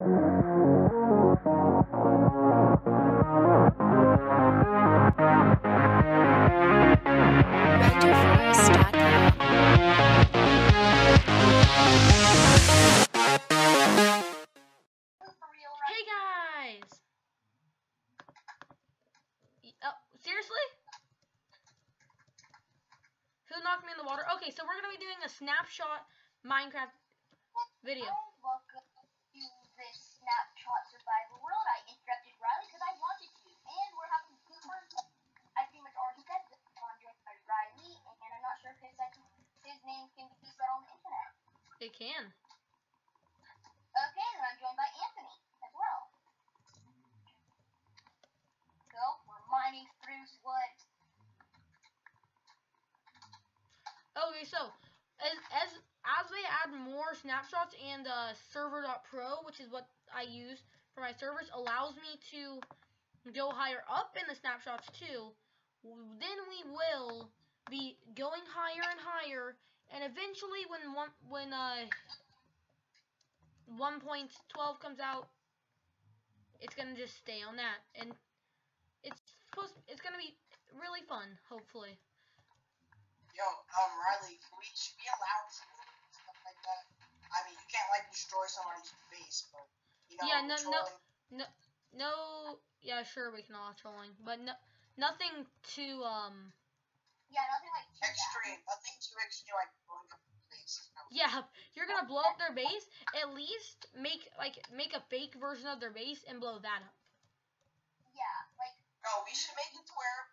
Hey guys! Oh, seriously? Who knocked me in the water? Okay, so we're gonna be doing a snapshot Minecraft video. Welcome to this snapshot survival world. I interrupted Riley because I wanted to, and we're having good fun. I pretty much already said that I'm joined by Riley, and I'm not sure if his name can be said on the internet. It can. Okay, then I'm joined by Anthony as well. So we're mining through wood. Okay, so as they add more snapshots and server.pro, which is what I use for my servers, allows me to go higher up in the snapshots too, then we will be going higher and higher, and eventually when 1.12 comes out, it's gonna just stay on that, and it's gonna be really fun, hopefully. Yo, Riley, should we allow stuff like that? I mean, you can't like destroy somebody's base, but you know, yeah, no, yeah, sure, we can allow trolling, but nothing too Yeah, nothing like extreme, nothing too extreme, like blowing up the base. Yeah, you're gonna blow up their base. At least make a fake version of their base and blow that up. Yeah, like. No, we should make it to where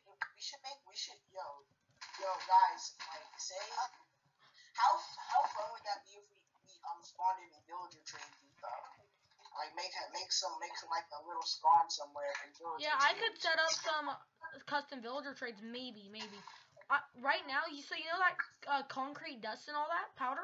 yo guys, like say how fun would that be if we spawned in a villager trade and stuff? Like make some like a little spawn somewhere in villager. Yeah, I could set up some custom villager trades, maybe. Right now, you know that concrete dust and all that powder?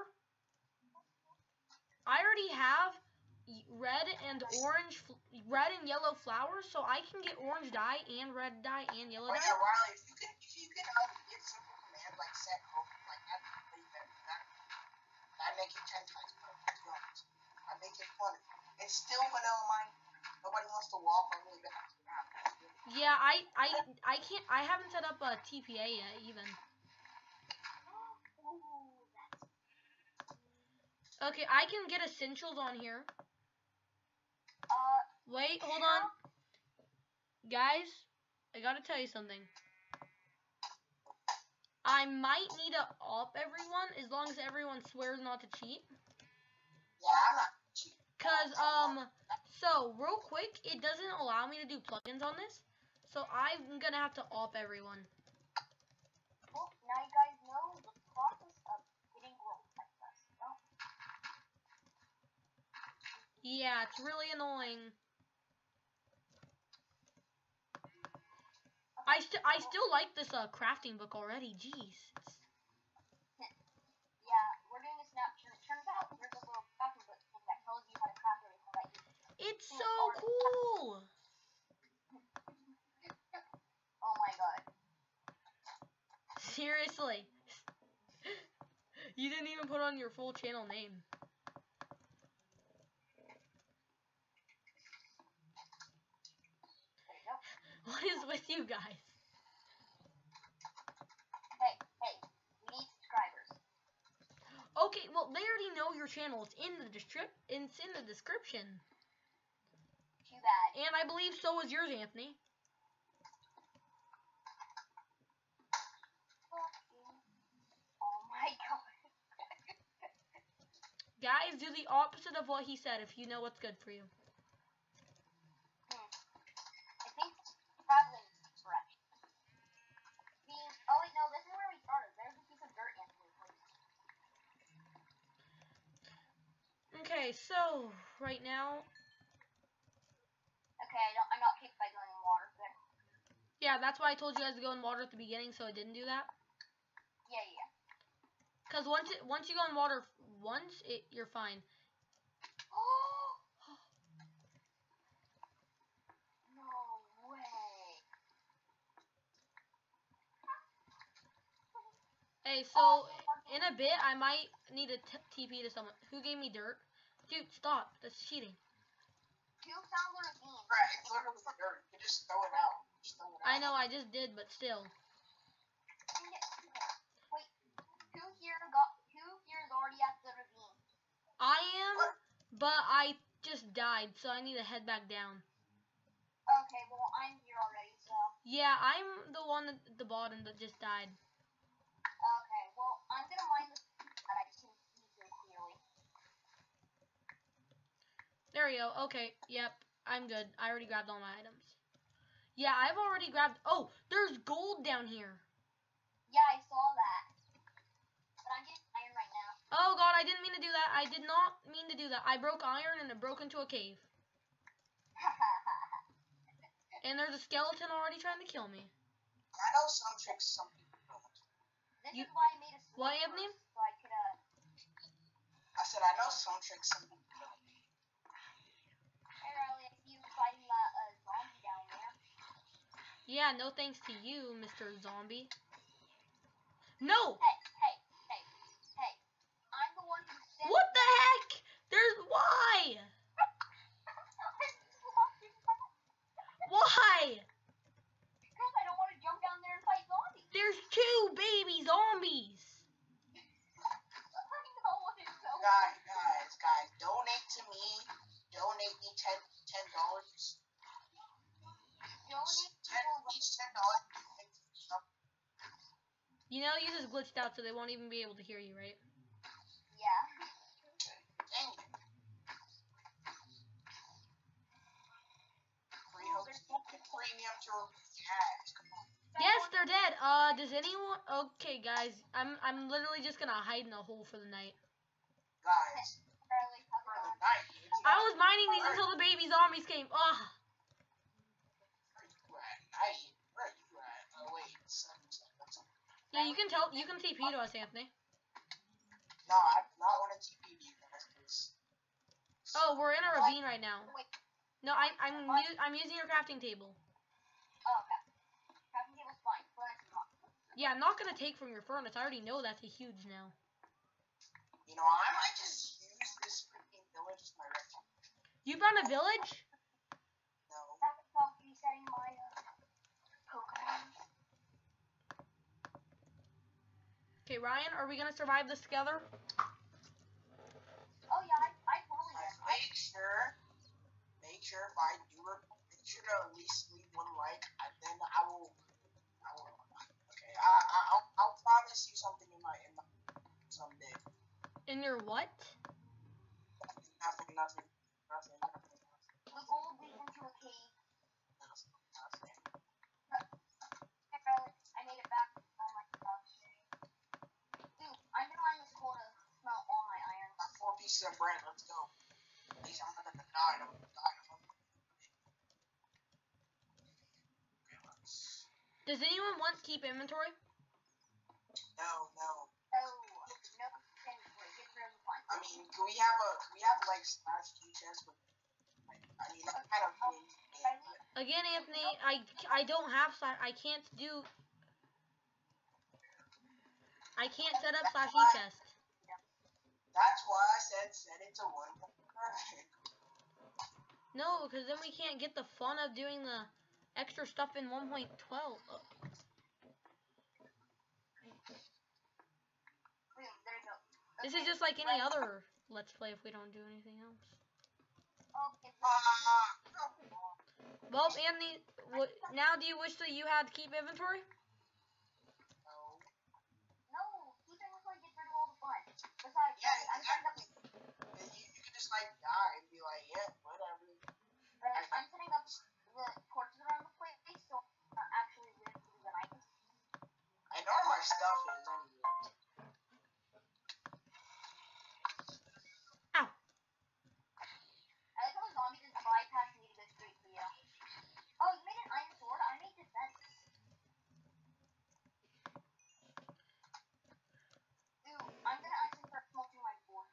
I already have red and yellow flowers, so I can get orange dye and red dye and yellow dye. Yeah, Riley, if you can get simple commands like set hope, like that'd make it 10 times better. To be honest, I'd make it fun. It's still vanilla mine. Nobody wants to walk all the way back to the map. Yeah, I can't. I haven't set up a TPA yet even. Okay, I can get essentials on here. Wait, hold on. Guys, I gotta tell you something. I might need to op everyone as long as everyone swears not to cheat. Yeah, I'm not cheating. Cause, so real quick, it doesn't allow me to do plugins on this. So I'm gonna have to op everyone. Well, now you guys know the process of getting growth like this, you know? Yeah, it's really annoying. I still like this crafting book already. Jeez. Yeah, we're doing a snapshot. It turns out there's a little crafting book thing that tells you how to craft everything like this. It's so cool. Oh my god. Seriously. You didn't even put on your full channel name. What is with you guys? Hey, we need subscribers. Okay, well they already know your channel. It's in the description. Too bad. And I believe so is yours, Anthony. Oh my god. Guys, do the opposite of what he said if you know what's good for you. I think traveling is correct. Oh wait, no, this is where we started. There's a piece of dirt in here, please. Okay, so right now. Okay, I'm not kicked by going in water. There. Yeah, that's why I told you guys to go in water at the beginning, so I didn't do that. Yeah. Cause once you go in water you're fine. No way. Hey, so in a bit I might need a TP to someone. Who gave me dirt? Dude, stop. That's cheating. Who found the ravine? Right, it's literally dirt. You can just throw it out. Just throw it out. I know, I just did, but still. Wait, who here is already at the ravine? I am, What? but I just died, so I need to head back down. Okay, well, I'm here already, so. Yeah, I'm the one at the bottom that just died. Okay, well, I'm gonna mine the that I can see here clearly. There we go. Okay, yep, I'm good. I already grabbed all my items. Yeah, I've already grabbed... Oh, there's gold down here. Yeah, I saw that. But I'm getting iron right now. Oh, God, I didn't mean to do that. I did not mean to do that. I broke iron and it broke into a cave. And there's a skeleton already trying to kill me. I know some tricks some people don't. This You- is why I made a sword What, Anthony? first, so I could, I said I know some tricks some people don't. Hey, Riley, I see you fighting that, zombie down there. Yeah, no thanks to you, Mr. Zombie. No! Hey. I'm the one who said... What the heck? There's... Why? Why? Because I don't want to jump down there and fight zombies. There's 2 baby zombies. I know what it's so... Guys, donate to me. Donate me $10. Each $10. You know, you just glitched out, so they won't even be able to hear you, right? Yeah. Dang it. Premium to ads. Come on. Yes, they're dead. Does anyone... Okay, guys, I'm literally just gonna hide in a hole for the night. Guys, Riley, how's it for the going? night. I was mining these until the baby zombies came. Ugh. Where you at? Night. Where you at? Oh wait, that's Yeah, you can tell. You can TP to us, Anthony. no, I do not want to TP you guys, please. Oh, we're in a ravine right now. Wait, No, I'm using your crafting table. oh, okay. Crafting table's fine. Furnace is not. Yeah, I'm not gonna take from your furnace. I already know that's a huge now. You know, I might just use this freaking village as my refuge. You found a village? No. Back off resetting my, Pokemon. Okay, Ryan, are we gonna survive this together? Oh, yeah, I totally did. Make sure if I do it, make sure to at least leave one like, and then I will, okay, I'll promise you something in my someday. In your what? Nothing. The gold leads into a cave. Nothing. Hey, Riley, I made it back. Oh my gosh. Dude, I'm gonna mine this coal to smelt all my iron. 4 pieces of bread. Let's go. At least I'm not gonna die. I'm gonna die. Okay, let's. Does anyone want keep inventory? No. Oh, no, it's really fun. I mean, can we have like slash key chest with? I mean, that kind of means. Again, Anthony, I don't have I can't do. I can't set up slash chest. That's why I said set it to 1. No, because then we can't get the fun of doing the extra stuff in 1.12. This is just like any other Let's Play if we don't do anything else. Well, Anthony, now do you wish that you had keep inventory? No, keep inventory gets rid of all the fun. Besides, Yeah, I'm setting up. you can just like die and be like, yeah, whatever. I'm setting up the torches around the place, so actually live through the night. I know where my stuff is anyway. Ow. I like how the zombie just bypass me to go straight for you. Oh, you made an iron sword? I made defense. Ooh, I'm gonna actually start smoking my board.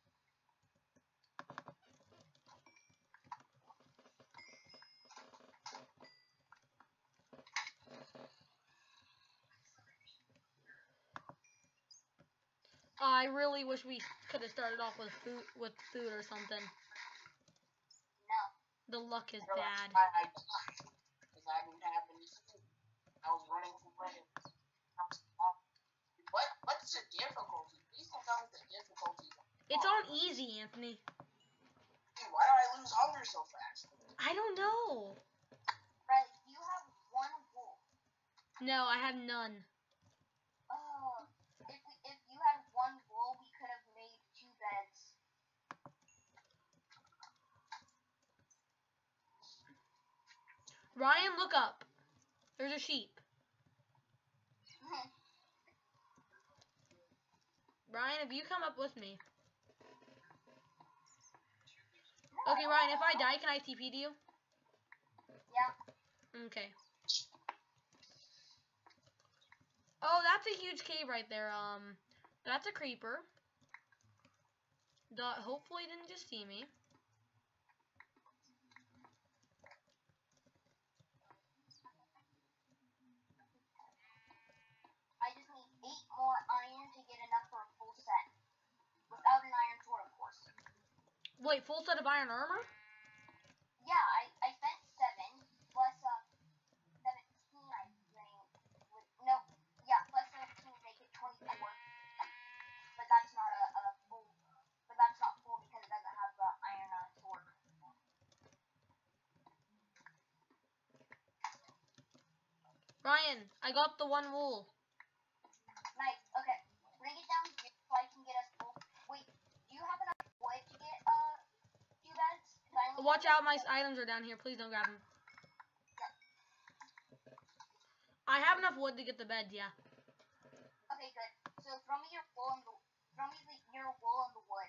I really wish we could have started off with food or something. No. the luck is Bro, bad. that's why I died. Because I didn't have any food. I was running away. What's the difficulty? Please don't tell me the difficulty. It's on easy, Anthony. Dude, why do I lose hunger so fast? I don't know. Riley, do you have one wool? No, I have none. Oh, if you had one wool, we could have made 2 beds. Ryan, look up. There's a sheep. Ryan, if you come up with me. Okay, Ryan, if I die, can I TP to you? Yeah. Okay. Oh, that's a huge cave right there. That's a creeper. Hopefully didn't just see me. I just need 8 more iron to get enough for a full set. Without an iron sword, of course. Wait, full set of iron armor? Yeah, I spent 7 plus 17, I think. No, yeah, plus 17 make it 24. But that's not a full. But that's not full because it doesn't have the iron sword. Ryan, I got the one wool. Nice. Okay, bring it down here so I can get us full. Wait, do you have enough wood to get 2 beds? Watch out, my items are down here. Please don't grab them. I have enough wood to get the bed, yeah. Okay, good. So throw me your wool and your wool and the wood.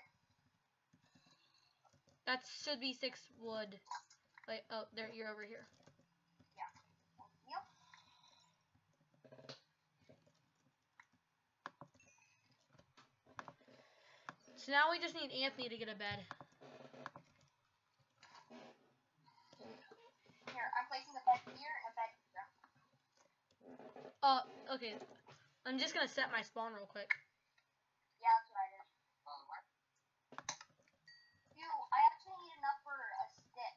That should be 6 wood. Wait, oh, there, you're over here. Yeah. Yep. So now we just need Anthony to get a bed. Here, I'm placing a bed here and a bed here. Okay. I'm just gonna set my spawn real quick. Yeah, that's what I did. Ew, I actually need enough for a stick.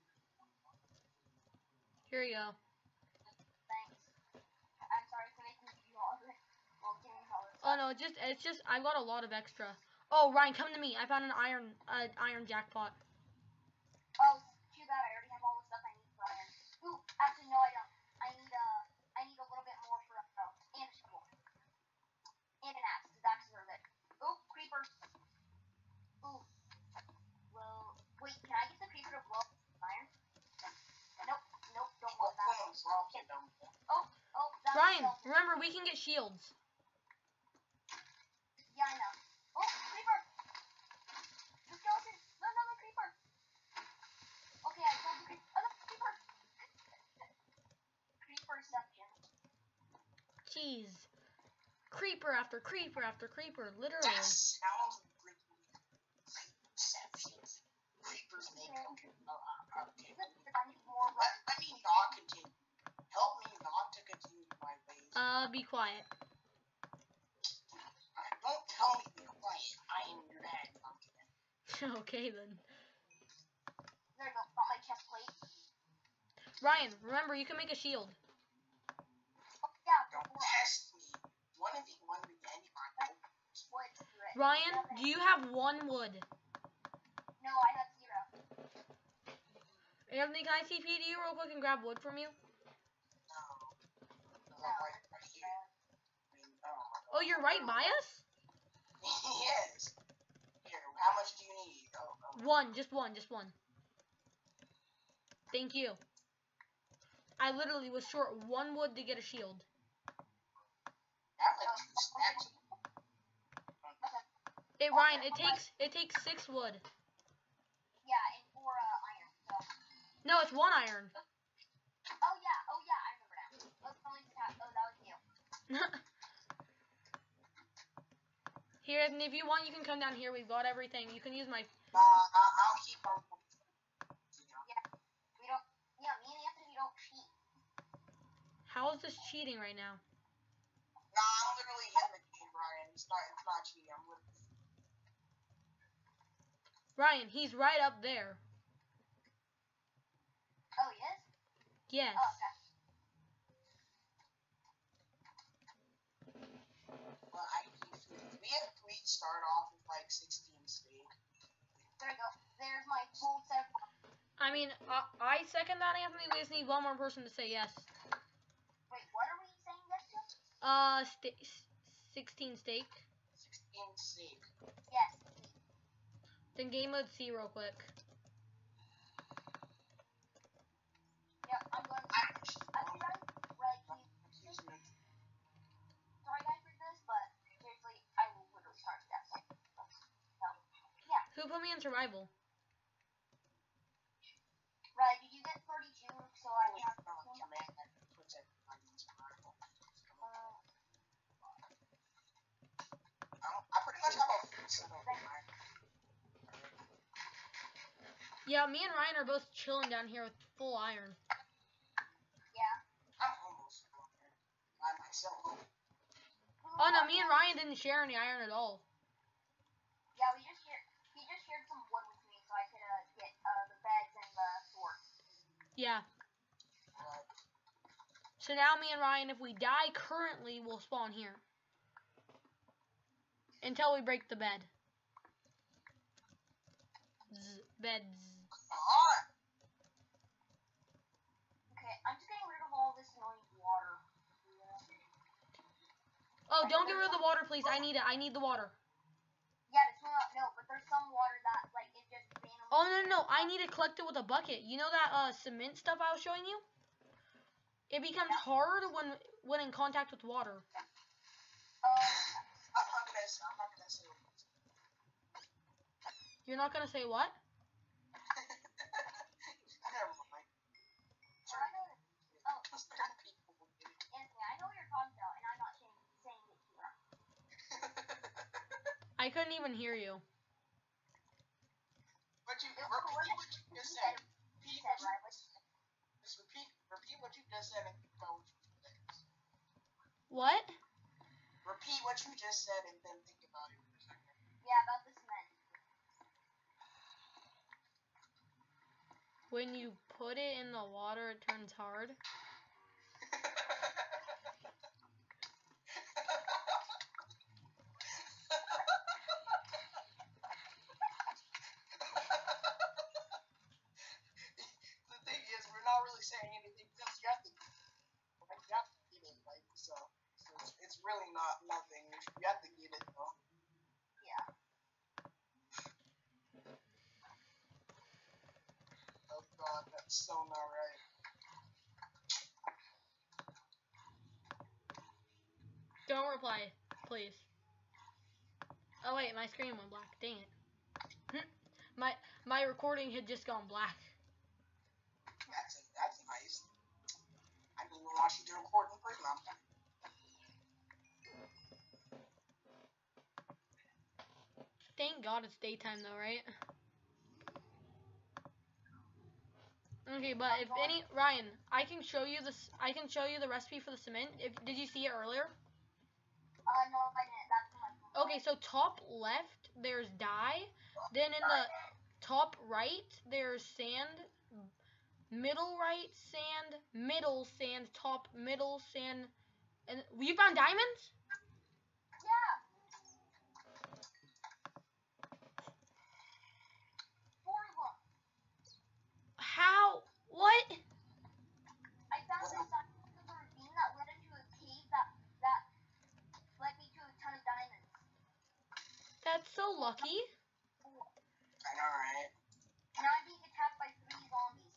Here you go. Thanks. I'm sorry for making you all of it. Well, giving you all this. Oh no, it's just I've got a lot of extra. Oh, Ryan, come to me. I found an iron jackpot. Oh, too bad. I already have all the stuff I need for iron. Ooh, actually, no, I don't. I need a little bit more for and a shovel. And an axe, because axes are lit. Ooh, creeper. Ooh. Well, wait, can I get the creeper to blow up iron? Nope, don't want that. Oh, that's Ryan, remember we can get shields. Yeah, I know. Oh, creeper! The skeleton! No, creeper! Okay, I told you. Oh, no, creeper! Creeperception. Jeez. Creeper after creeper after creeper, literally. That sounds like receptions. Creepers make I need more Let me not continue. Help me not to continue my ways. Be quiet. Don't tell me to be quiet. I am your dad. I'm kidding. Okay then. There you go, got my chest plate. Ryan, remember you can make a shield. Oh, yeah, Don't test me. 1v1 with anybody. wood to do it. Ryan, do you have 1 wood? No, I have 0. Anthony, can I TP to you real quick and grab wood from you? No. I'm right here. Oh, you're right by us? Yes. Here, how much do you need? One, just one. Thank you. I literally was short 1 wood to get a shield. That's like 2 stacks. Hey Ryan, it takes 6 wood. Yeah, and 4 iron, so. No, it's 1 iron. Oh, yeah, I remember now. Oh, that was you. Here, and if you want, you can come down here. We've got everything. You can use my. I'll keep on. Yeah, me and Anthony don't cheat. How is this cheating right now? Nah, I'm literally in the game, Ryan. It's not cheating. I'm literally. Ryan, he's right up there. Yes. Oh, okay. Well, I need food. We start off with like 16 steak. There we go. There's my full set of... I mean, I second that, Anthony. We just need one more person to say yes. Wait, what are we saying yes to? 16 steak. 16 steak. Yes. Then game mode C real quick. Yep, I'm going to... Actually, guys, right, Excuse me. sorry guys for this, but seriously, I will literally start to death. So, yeah. Who put me in survival? Right, did you get 32 so I can have this one? Command that puts everybody in survival. I pretty much have a full set of iron. Yeah, me and Ryan are both chilling down here with full iron. Yeah. I'm almost full iron. By myself. Oh no, me and Ryan didn't share any iron at all. Yeah, he just shared some wood with me so I could get the beds and the sword. Yeah. So now me and Ryan, if we die currently, we'll spawn here. Until we break the bed. Beds. Okay, I'm just getting rid of all this annoying water. Oh, don't get rid of the water, please. I need it. I need the water. Yeah, it's not, no, but there's some water that, like, it just randomly... Oh, no. I need to collect it with a bucket. You know that cement stuff I was showing you? It becomes hard when in contact with water. I'm not gonna say what. You're not gonna say what? Never mind. Anthony, I know what you're talking about, and I'm not saying it here. I couldn't even hear you. Repeat what you just said. Repeat what you just said and think about what you just said. What? Repeat what you just said and then think about it for a second. Yeah, about the cement. When you put it in the water, it turns hard. The thing is, we're not really saying anything because you have to get it, like, so it's really not nothing. You have to get it though. Yeah. Oh god, that's so not right. Don't reply, please. Oh wait, my screen went black. Dang it. My recording had just gone black. That's nice. I didn't even want you to record in person. Thank God it's daytime though, right? Okay, but if any Ryan, I can show you this. I can show you the recipe for the cement. Did you see it earlier? No, I didn't. That's my phone. Okay, so top left there's dye. Then in the top right there's sand. Middle right sand. Middle sand. Top middle sand. And you found diamonds? Yeah. 4 of them. How? What? I found this side of the ravine that led into a cave that led me to a ton of diamonds. That's so lucky. I know, right? And I'm being attacked by 3 zombies.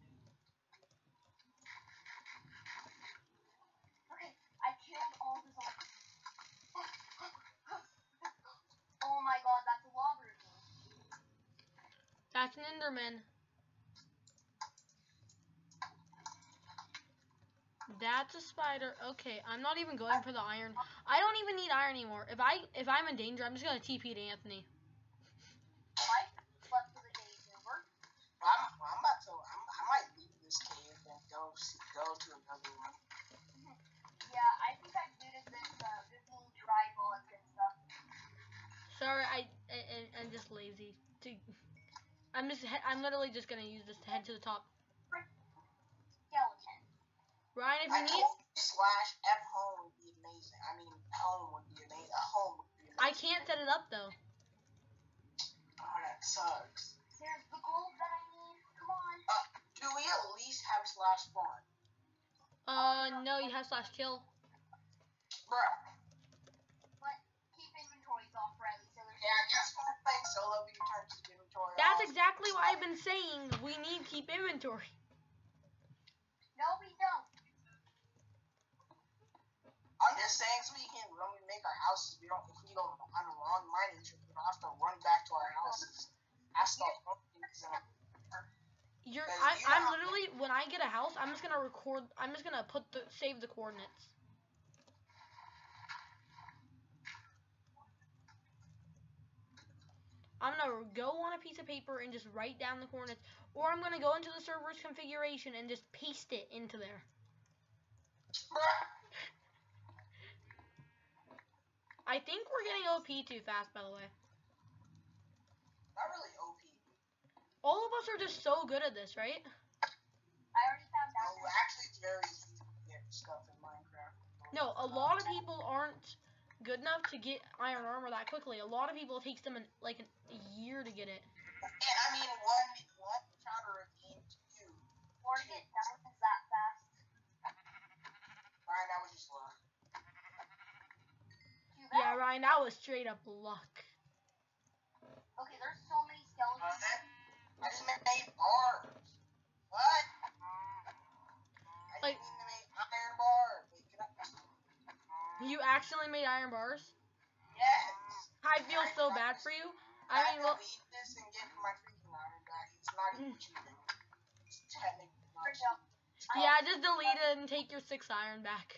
Okay, I killed all the zombies. Oh my god, that's a lava ravine. That's an Enderman. That's a spider. Okay, I'm not even going for the iron. I don't even need iron anymore. If I'm in danger, I'm just gonna TP to Anthony. Life, but for the day's over. I'm about to. I might leave this cave and go to another one. Yeah, I think I looted this ravine dry bullets and stuff. Sorry, I'm just lazy. I'm literally just gonna use this to head to the top. Skeleton. Ryan, if I you need, told you slash F home would be amazing. I mean, home would be amazing. Home would be amazing. I can't set it up though. Oh, that sucks. There's the gold that I need. Come on. Do we at least have slash spawn? No, you have slash kill. Bruh. But keep inventories off, Riley. So there's Yeah, just when I'm playing solo, we can turn keep inventory That's off. exactly what I've been saying. We need keep inventory. No, we don't. I'm just saying so we can, when we make our houses, if we go on a long mining trip, we don't have to run back to our houses. I start I'm literally, when I get a house, I'm just gonna save the coordinates. I'm gonna go on a piece of paper and just write down the coordinates, or I'm gonna go into the server's configuration and just paste it into there. I think we're getting OP too fast, by the way. Not really OP. All of us are just so good at this, right? I already found out. No, actually, it's very easy to get stuff in Minecraft. No, a lot of people aren't good enough to get iron armor that quickly. A lot of people, it takes them like a year to get it. And I mean, one counter routine to do. Or to get diamonds that fast. Ryan, that was just luck. Too bad. Yeah, Ryan, that was straight up luck. Okay, there's so many skeletons. I just made bars. What? I Like- didn't mean to make iron bars. Wait, can I? You accidentally made iron bars? Yes. I feel so bad for you. I mean, well, delete this and get my freaking iron back. It's not even cheating. It's technically not Good job. cheating. yeah, just delete it and take your 6 iron back.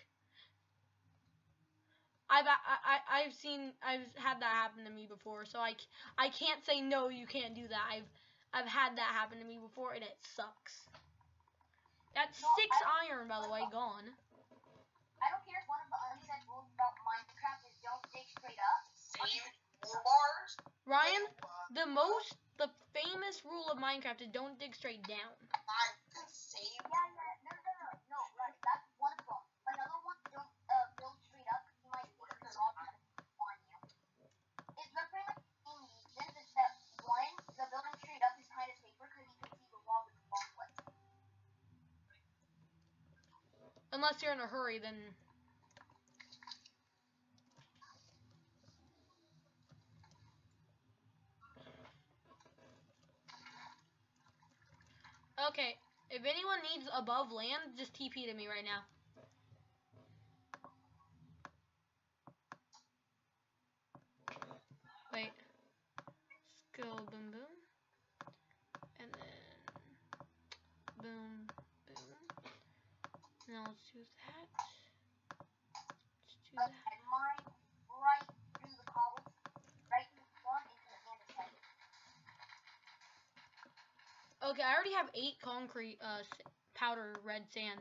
I've had that happen to me before, so I can't say no, you can't do that. I've had that happen to me before, and it sucks. That's 6 iron, by the way, gone. I don't care if one of the unsaid rules about Minecraft is don't dig straight up. Save more bars. Ryan, the famous rule of Minecraft is don't dig straight down. I can save. No, right, that's one of them. Another one, don't build straight up, you might lose the log on you. It's the famous thing he did is that one, the building straight up is kind of safer because you can see the wall with the long way. Unless you're in a hurry, then... Okay, if anyone needs above land, just TP to me right now. Wait. Let's go boom boom. And then boom boom. Now let's do that. Let's do that. And mine right through the cobbles, right through the front into the andesite. Okay, I already have 8 concrete powder red sand.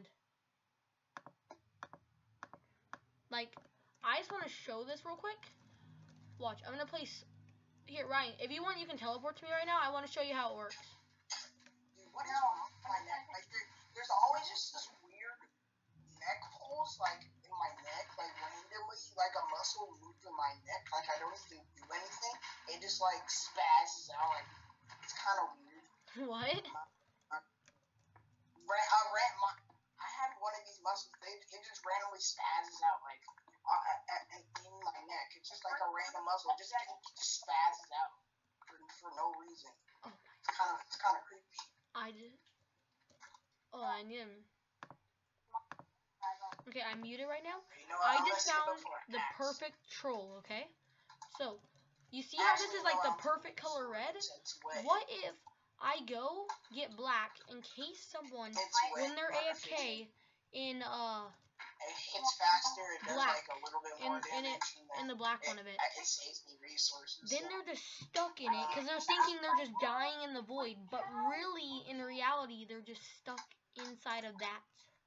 Like, I just want to show this real quick. Watch, I'm gonna place here, Ryan. If you want, you can teleport to me right now. I want to show you how it works. Dude, what is wrong with my neck? Like, there's always just this weird neck holes, like in my neck, like randomly, like a muscle moved in my neck. Like I don't even do anything. It just like spazzes out. Like it's kind of weird. What? I had one of these muscles. It just randomly spazzes out, like in my neck. It's just like a random muscle. It just spazzes out for no reason. Oh. It's kind of creepy. I did. Oh, I need him. Okay, I'm muted right now. You know what, I I'm just gonna found save up for the hacks. perfect troll. Okay, so you see how this is like the perfect color red? What if I go get black in case someone, when they're AFK, in It hits faster, it does black, like a little bit more damage. in the black one of it. It saves me resources. Then they're just stuck in it because they're thinking they're just dying in the void, but really, in reality, they're just stuck inside of that.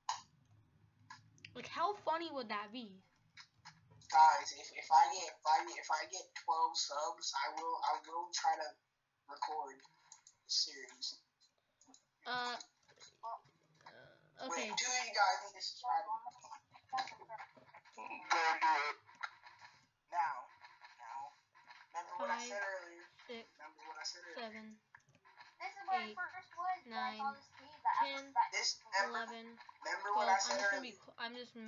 Like, how funny would that be? Guys, if I get 12 subs, I will try to record the series. Okay. Wait, do you guys need to subscribe. Go do it. Now, remember what I 5, said earlier. 6, Remember what I said earlier. 7, This is where 8, I first was. When I 9, saw this cave, that 10, This, 11, remember 12. what I said I'm earlier. just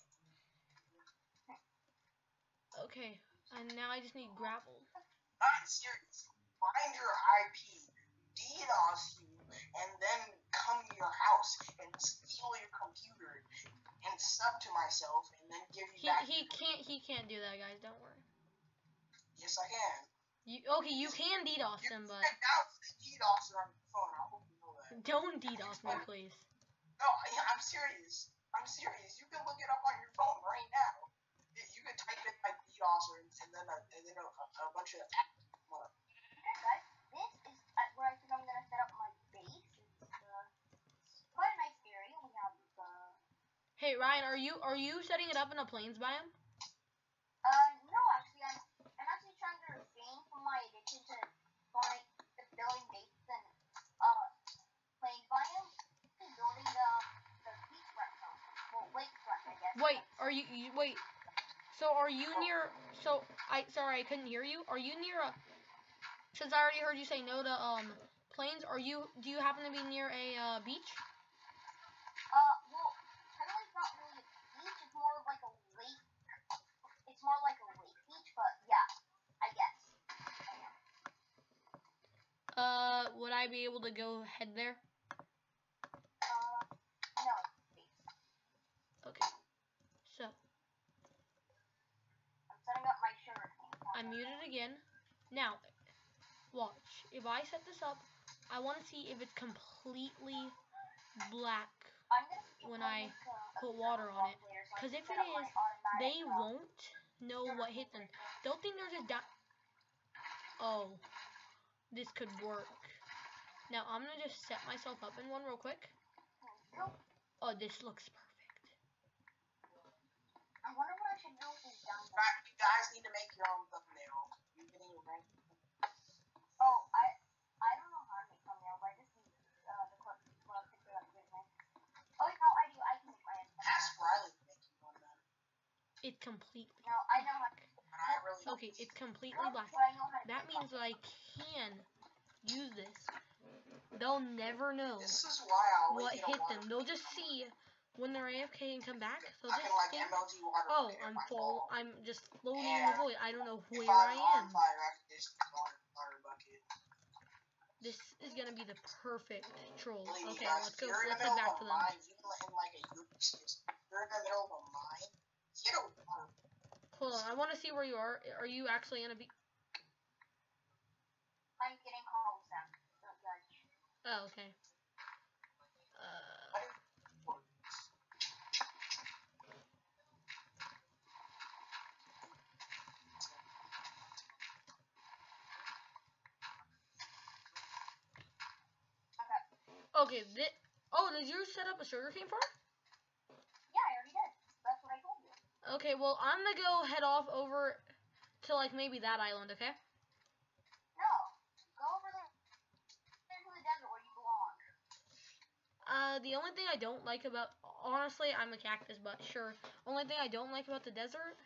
Okay, and now I just need gravel. I'm serious. Find your IP, DDoS you, and then come to your house and steal your computer and sub to myself and then give you back. He can't do that, guys. Don't worry. Yes, I can. You can DDoS You them, but can download the DDoS on your phone. I hope you know that. don't DDoS me, please. No, I'm serious. I'm serious. You can look it up on your phone right now. You can type in like DDoS and then a bunch of apps come up. Okay, guys, this is where I think I'm gonna set up my base. It's quite a nice area. We have Hey Ryan, are you setting it up in a plains biome? no, actually, I'm actually trying to refrain from my addiction to building bases and playing biome. I'm building the beachfront zone. Well, lakefront, I guess. Wait, wait? So are you near? Sorry, I couldn't hear you. Are you near a? Since I already heard you say no to plains, do you happen to be near a beach? Well, technically it's not really a beach. It's more like a lake. It's more like a lake beach, but yeah, I guess. Would I be able to go head there? No, beach. Okay. So I'm setting up my sugar cane. I'm muted again. Now, watch. If I set this up, I want to see if it's completely black when I put water on it. Because if it is, they won't know what hit them. They'll think there's a Oh, this could work. Now, I'm going to just set myself up in one real quick. Oh, this looks perfect. I wonder what I should do with these down. You guys need to make your own thumbnail. You can even rank. Oh, I don't know how to make thumbnails. I just need the clip picture of the thing. Oh, no, I do. I can make my own. Ask Riley to make you one then. It's completely No, I know how to. But I really don't. Okay, it's completely black. But I know how to That means that I can use this. They'll never know This is why I always what get a hit water them. They'll just see when they're AFK and come back. They'll I just can like think, MLG water oh, bucket if I'm I full. fall. I'm just floating in the void. I don't know If where I'm I on am. fire, I can just water bucket. This is gonna be the perfect troll. Believe me, Okay, guys, let's if go. you're in Let's the head middle back of to a them. mine, even in like a you're in the middle of a mine, get a water. Hold on, I want to see where you are. Are you actually gonna be? I'm getting calls now. Don't judge. Oh, okay. Okay. Oh, did you set up a sugarcane farm? Yeah, I already did. That's what I told you. Okay, well, I'm gonna go head off over to like maybe that island. Okay. No, go over there into the desert where you belong. The only thing I don't like about, honestly, I'm a cactus, but sure. Only thing I don't like about the desert,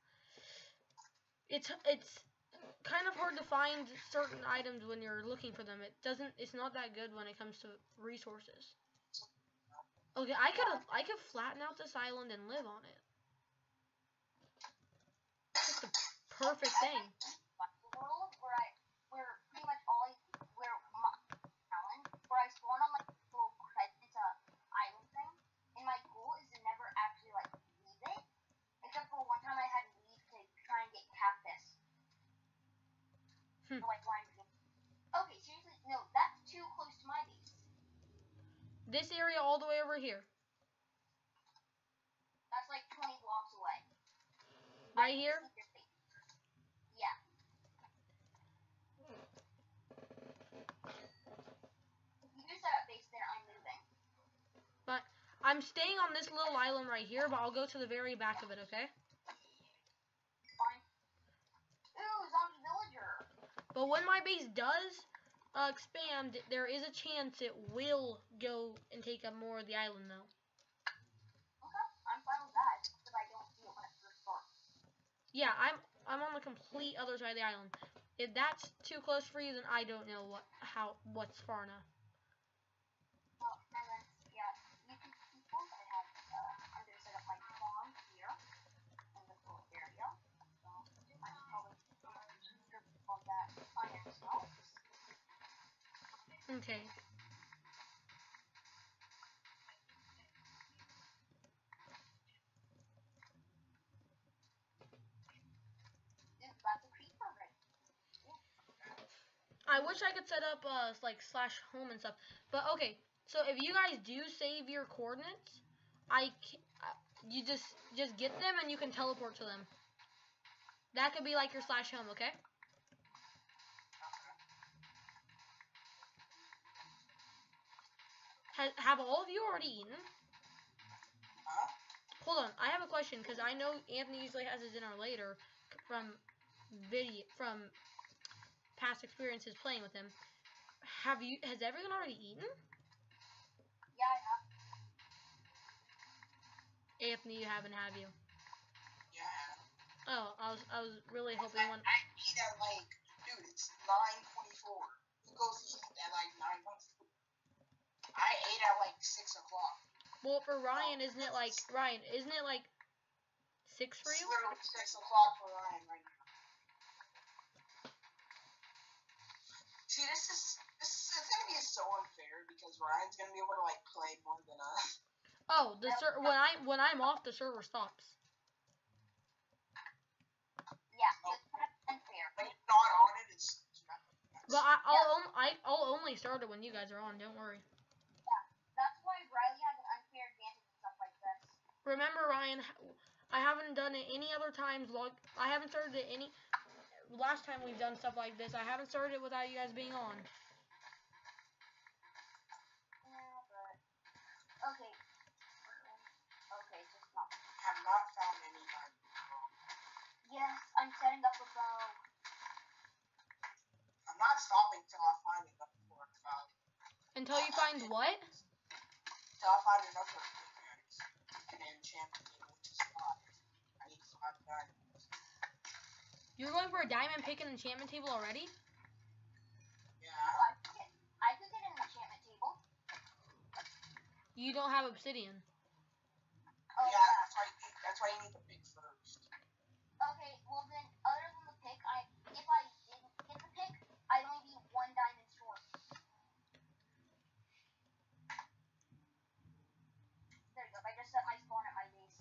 it's kind of hard to find certain items when you're looking for them. It's not that good when it comes to resources. Okay, I could flatten out this island and live on it. It's the perfect thing. World where pretty much all where I spawn on like a little crescent island thing, and my goal is to never actually like leave it, except for one time I had to leave to try and get cactus. Or, like lime green. Okay, seriously, no, that's too close to my base. This area all the way over here. That's like 20 blocks away. Right here? Yeah. If you set up base, then I'm moving. But I'm staying on this little island right here, but I'll go to the very back of it, okay? Fine. Ooh, zombie villager. But when my base does expand, there is a chance it will go and take up more of the island, though. I'm fine with that, because I don't see it when it first starts. Yeah, I'm on the complete other side of the island. If that's too close for you, then I don't know what's far enough. Well, and then, yeah, you can see both. I have, I'm going to set up my farm here, in this little area. So, I should probably strip all that iron stuff. Okay. That's a creeper ring. I wish I could set up like /home and stuff. But okay, so if you guys do save your coordinates, you just get them and you can teleport to them. That could be like your /home, okay? Have all of you already eaten? Huh? Hold on, I have a question because I know Anthony usually has his dinner later from past experiences playing with him. Has everyone already eaten? Yeah, I have. Anthony, you haven't, have you? Yeah. Oh, I was really hoping one. I eat at like, dude, it's 9:24. He goes to eat at like 9:24. I ate at like 6 o'clock. Well, for Ryan, isn't it like 6 for It's you? literally 6 o'clock for Ryan right now. See, it's gonna be so unfair because Ryan's gonna be able to like play more than us. Oh, when I'm off, the server stops. Yeah, it's kind of unfair. When you're not on it, it's not. But I'll only start it when you guys are on. Don't worry. Yeah, that's why Riley has an unfair advantage and stuff like this. Remember, Ryan, I haven't done it any other times. I haven't started it any. Last time we've done stuff like this, I haven't started it without you guys being on. Yeah, but okay. Okay, just not. Have not found any time. Yes, I'm setting up a bow. I'm not stopping till I find enough for a cloud. Until you find what? Till I find enough for pickaxe and enchantment table, which is 5. I need 5 diamonds. You're going for a diamond pick and enchantment table already? Yeah. I could get an enchantment table. You don't have obsidian. Oh, Yeah, that's why you need the pick first. Okay, well then, other than the pick, if I didn't get the pick, I'd only be 1 diamond short. There you go. I just set my spawn at my base.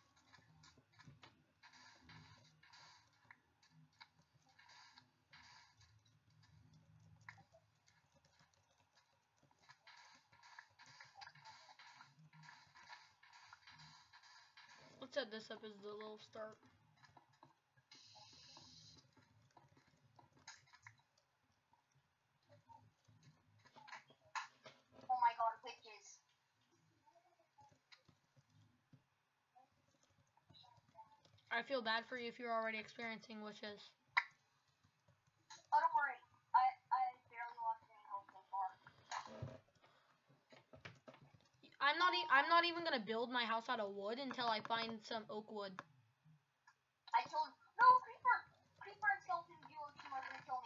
Let's set this up as the little start. Oh my god, witches. I feel bad for you if you're already experiencing witches. Oh, don't worry. I barely lost any health so far. I'm not even gonna build my house out of wood until I find some oak wood. I killed. No, creeper! Creeper and skeleton duo team are gonna kill me.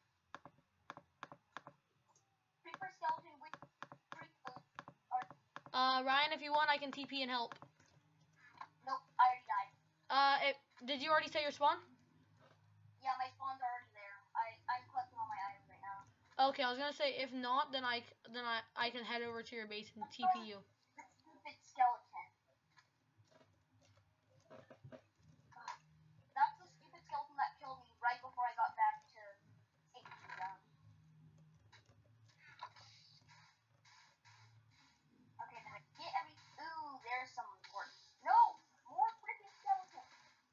Creeper, skeleton, witch, creeper are. Ryan, if you want, I can TP and help. Nope, I already died. Did you already set your spawn? Yeah, my spawn's already there. I'm collecting all my items right now. Okay, I was gonna say if not, then I can head over to your base and TP you. The stupid skeleton. That's the stupid skeleton that killed me right before I got back to safety zone. Okay, then I get every. Ooh, there's some more. No, more freaking skeletons.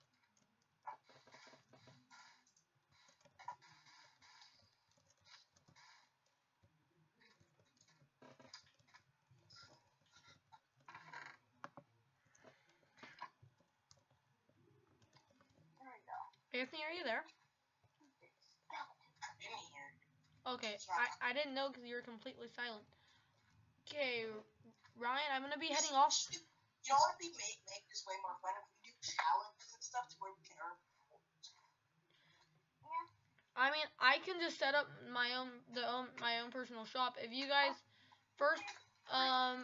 There we go. Anthony, are you there? Stupid skeleton. I'm in here. Okay, I didn't know because you were completely silent. Okay, Ryan, I'm gonna be heading off. You know what would be make this way more fun if we do challenges and stuff to where we can earn. I mean, I can just set up my own personal shop. If you guys first, I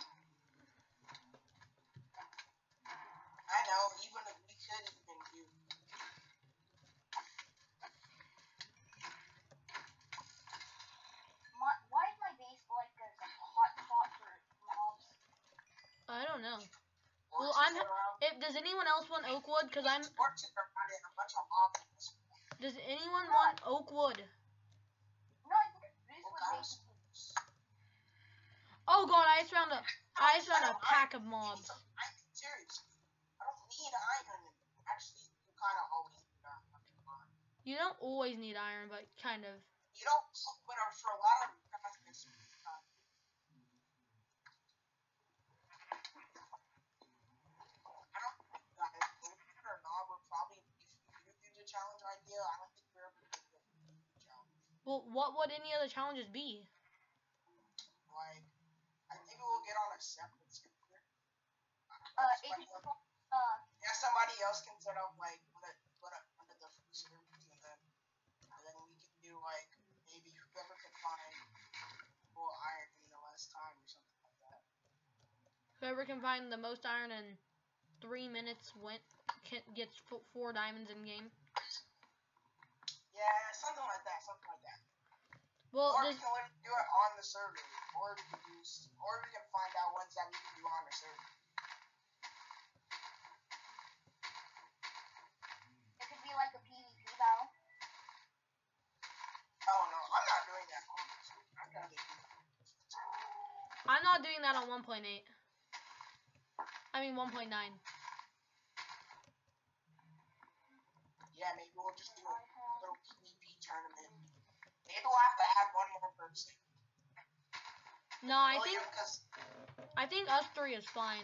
know, even if we could even do. Why is my base like a hot spot for mobs? I don't know. Well, Does anyone else want Oakwood? Cause I'm. Orchard around it, a bunch of mobs. Does anyone want Oakwood? No, I think this would basically. Oh god, I just found a pack of mobs. I'm serious. I don't need iron. Actually, you kind of always need iron. You don't always need iron, but kind of. You don't, but for a lot of craftsmen, I don't think guys, believe it or not, we're probably, if you do the challenge idea, I don't think we're ever going to do the challenge. Well, what would any other challenges be? Like, I think we'll get on a separate server. Somebody else can set up like one of the free servers, and then we can do like maybe whoever can find more iron in the less time or something like that. Whoever can find the most iron in 3 minutes gets 4 diamonds in game. Yeah, something like that. Well, or we can do it on the server, or we can find out ones that we can do on the server. It could be like a PvP battle. Oh no, I'm not doing that on the server. I'm not doing that on 1.8. I mean 1.9. Yeah, maybe we'll just do a little PvP tournament. Maybe we'll have to add one more person. No, I think us 3 is fine.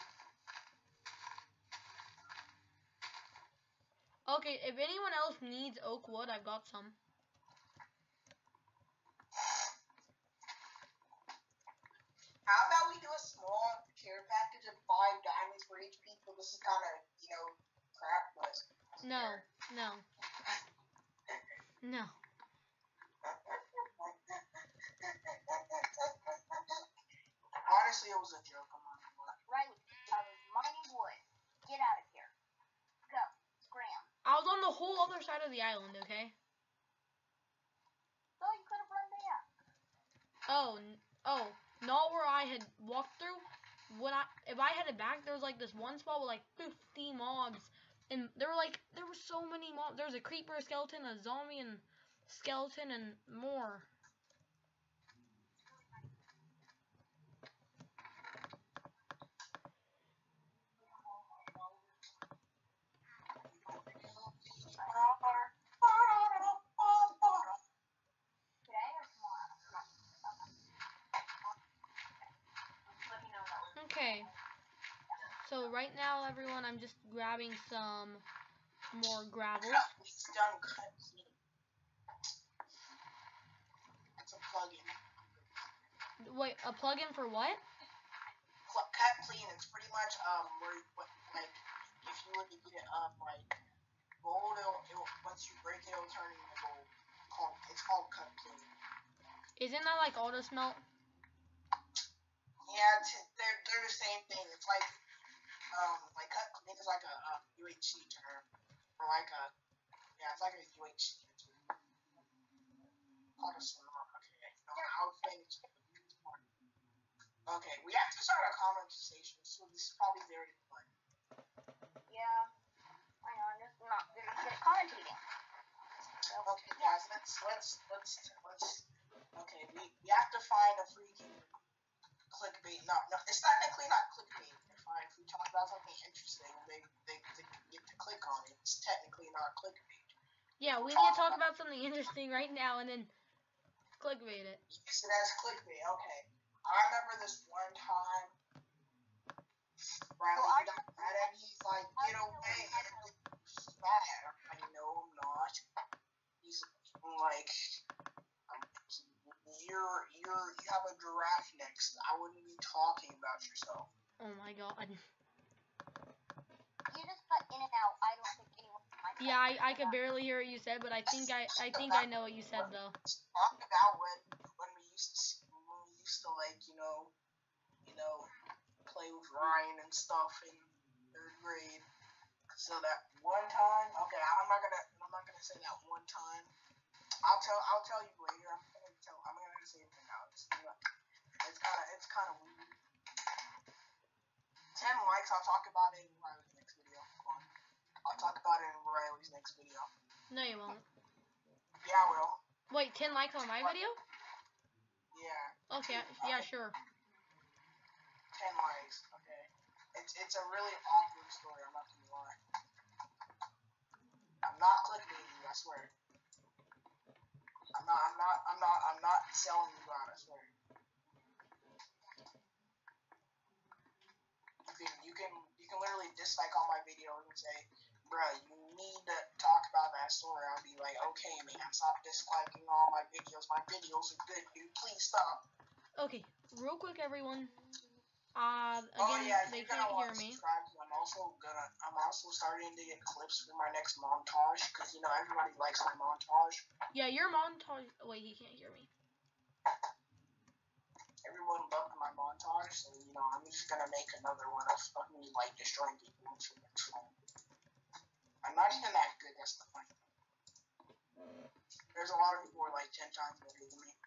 Okay, if anyone else needs oak wood, I've got some. How about we do a small care package of 5 diamonds for each people? This is kind of, crap, but... No. Honestly, it was a joke. Right, I was mining wood. Get out of here. Go. Scram. I was on the whole other side of the island, okay? So you could have run back. Oh, not where I had walked through. If I headed back, there was like this one spot with like 50 mobs, and there were so many mobs. There was a creeper, a skeleton, a zombie, and skeleton, and more. Okay. So right now, everyone, I'm just grabbing some more gravel. It's done cut clean. It's a plugin. Wait, a plugin for what? Cut clean. It's pretty much like if you were to get it gold, once you break it, it'll turn into gold. It's called cut clean. Isn't that like auto smelt? Yeah, they're the same thing. It's like cut clean is like a UHC term, or it's like a UHC term. Auto smelt. Okay, I'll finish. Okay, we have to start a conversation, so this is probably very fun. Yeah, I know. I'm just not very good at commentating. So, okay, guys, let's. Okay, we have to find a freaking clickbait. No, it's technically not clickbait. If we talk about something interesting, they get to click on it. It's technically not clickbait. Yeah, we need to talk about something interesting right now and then clickbait it. Use it as clickbait. Okay. I remember this one time, Riley got mad at me. He's like, get away. And he's mad. I know I'm not. He's like, you have a giraffe next. I wouldn't be you talking about yourself? Oh my god. You just cut in and out. I don't think anyone. Yeah, I could barely hear what you said, but I think I know what you said though. Talk about when we used to like play with Ryan and stuff in 3rd grade. So that one time, okay, I'm not gonna say that one time. I'll tell you later. I'm gonna say it now. It's kind of weird. 10 likes. I'll talk about it in Riley's next video. Come on. I'll talk about it in Riley's next video. No, you won't. Yeah, I will. Wait, 10 likes on my video? Yeah. Okay, yeah, sure. 10 likes. Okay. It's a really awkward story. I'm not gonna lie. I'm not clickbaiting you. I swear. I'm not selling you out. I swear. You can literally dislike all my videos and say, bruh, you need to talk about that story. I'll be like, okay, man, stop disliking all my videos. My videos are good, dude. Please stop. Okay, real quick, everyone. Again, they can't hear me. I'm also starting to get clips for my next montage because everybody likes my montage. Yeah, your montage. Wait, he can't hear me. Everyone loved my montage, so I'm just gonna make another one of me like destroying people. I'm not even that good. That's the point. There's a lot of people who are like 10 times better than me.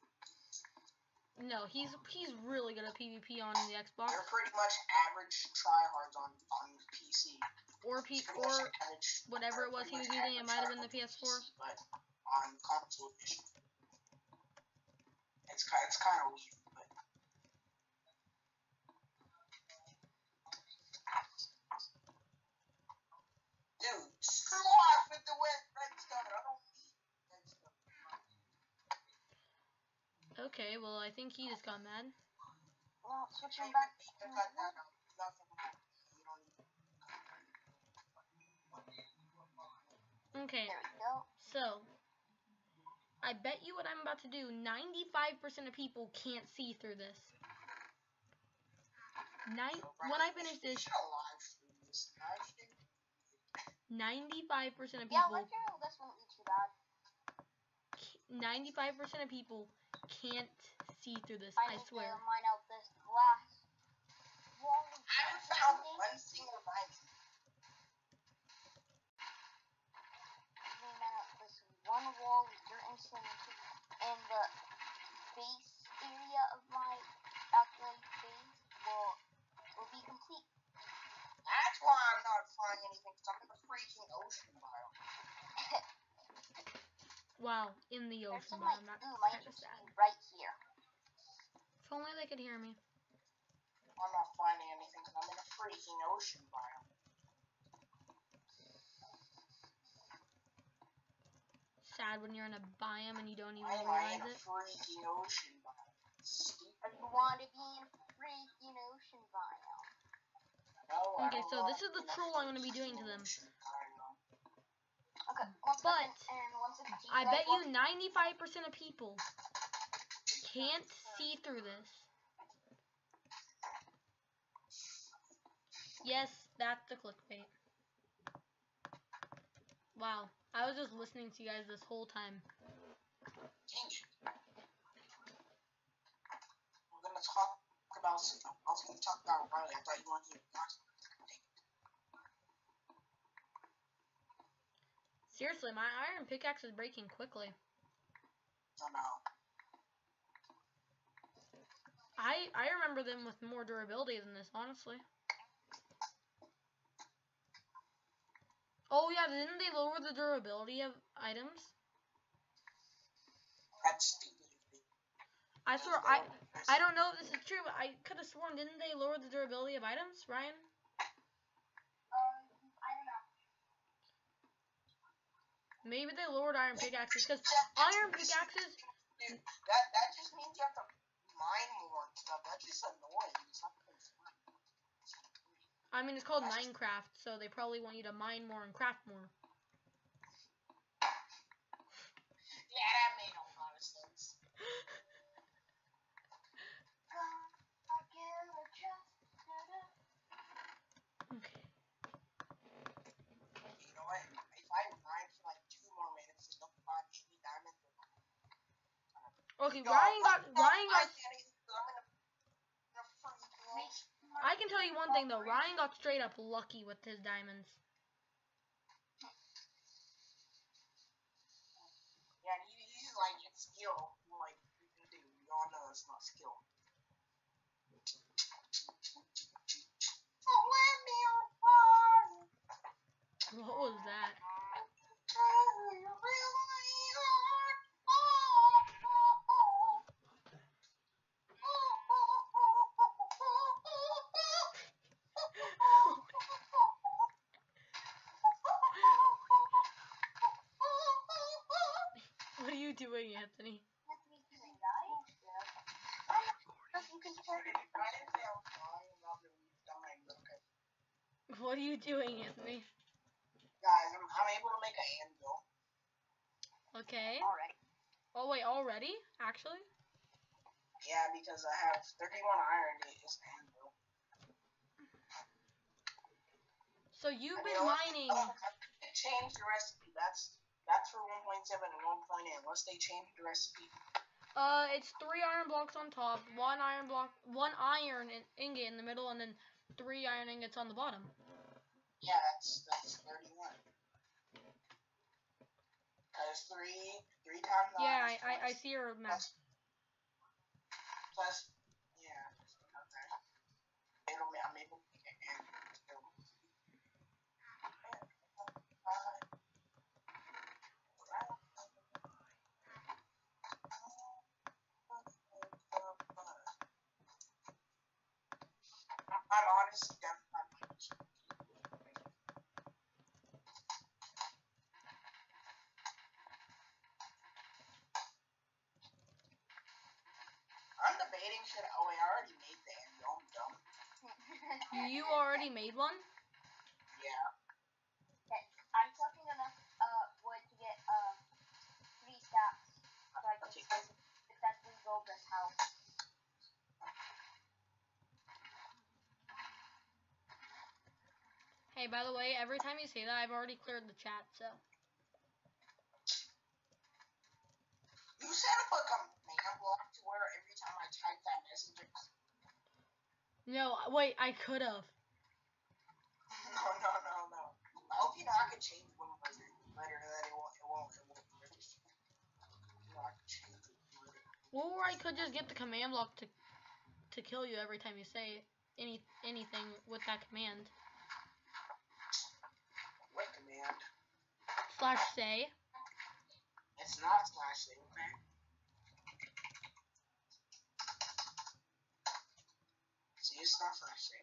No, he's really good at PvP on the Xbox. They're pretty much average tryhards on PC. Or whatever it was he was using. It might have been the PS4. But on console edition, it's kind of weird. But dude, screw off with the redstone. I don't need redstone. Okay, well, I think he just got mad. Well, switching back. Okay, There we go. so I bet you what I'm about to do, 95% of people can't see through this. When I finish this, 95% of Yeah, people, live journal, this won't be too bad. 95% of people can't see through this, I swear. I need to mine out this glass wall. I haven't found one single diamond. Mine out this one wall of dirt and cement, and the base area of my calculated base will be complete. That's why I'm not finding anything, because I'm in the freaking ocean biome. Wow, in the There's ocean, some but like I'm not might kind of just sad. be right here. If only they could hear me. I'm not finding anything, because I'm in a freaking ocean biome. Sad when you're in a biome and you don't even Why am I realize in a it. freaking ocean biome? I want to be in a freaking ocean biome. No, Okay, so this is the troll I'm going to be doing to them. Okay, But once it's I bet you 95% of people can't see through this. Yes, that's the clickbait. Wow, I was just listening to you guys this whole time. We're gonna talk about. I was gonna talk about Riley. I thought you wanted to talk. Seriously, my iron pickaxe is breaking quickly. Oh no. I remember them with more durability than this, honestly. Oh yeah, didn't they lower the durability of items? That's stupid. I swear, I don't know if this is true, but I could have sworn, didn't they lower the durability of items, Ryan? I don't know. Maybe they lowered iron pickaxes, because iron pickaxes... Dude, that just means you have to mine more and stuff. That's just annoying. It's not fun. I mean, it's called Minecraft, so they probably want you to mine more and craft more. Yeah, that made a lot of sense. Okay, Yo, Ryan got. I'm in a free throw. I can tell you one thing though. Ryan got straight up lucky with his diamonds. Yeah, and he's like, it's skill. I'm like, dude, we all know it's not skill. What was that? What are you doing, Anthony? What are you doing, Anthony? Guys, I'm able to make an anvil. Okay. Alright. Oh wait, already? Actually? Yeah, because I have 31 iron is anvil. So you've And been you know what? mining. They changed the recipe. That's for 1.7 and 1.8. Unless they change the recipe. It's 3 iron blocks on top, 1 iron block, 1 iron ingot in the middle, and then 3 iron ingots on the bottom. Yeah, that's 31. Cause three times 9. Yeah, I see your math. Plus, yeah. Okay. I'm able to make an anvil. I'm honestly definitely. I'm debating should. Oh wait, I already made the anvil. I'm dumb. You already made one? Yeah. Okay, I'm collecting enough wood to get 3 stacks so I can successfully build this house. Hey, by the way, every time you say that, I've already cleared the chat, so. You set up a command block to where every time I type that message. No, wait, I could have. No. I hope you know I could change one letter that it won't register. You know, I could change it. Or I could just get the command block to kill you every time you say anything with that command. What command? /say. It's not /say, okay? See, it's not /say.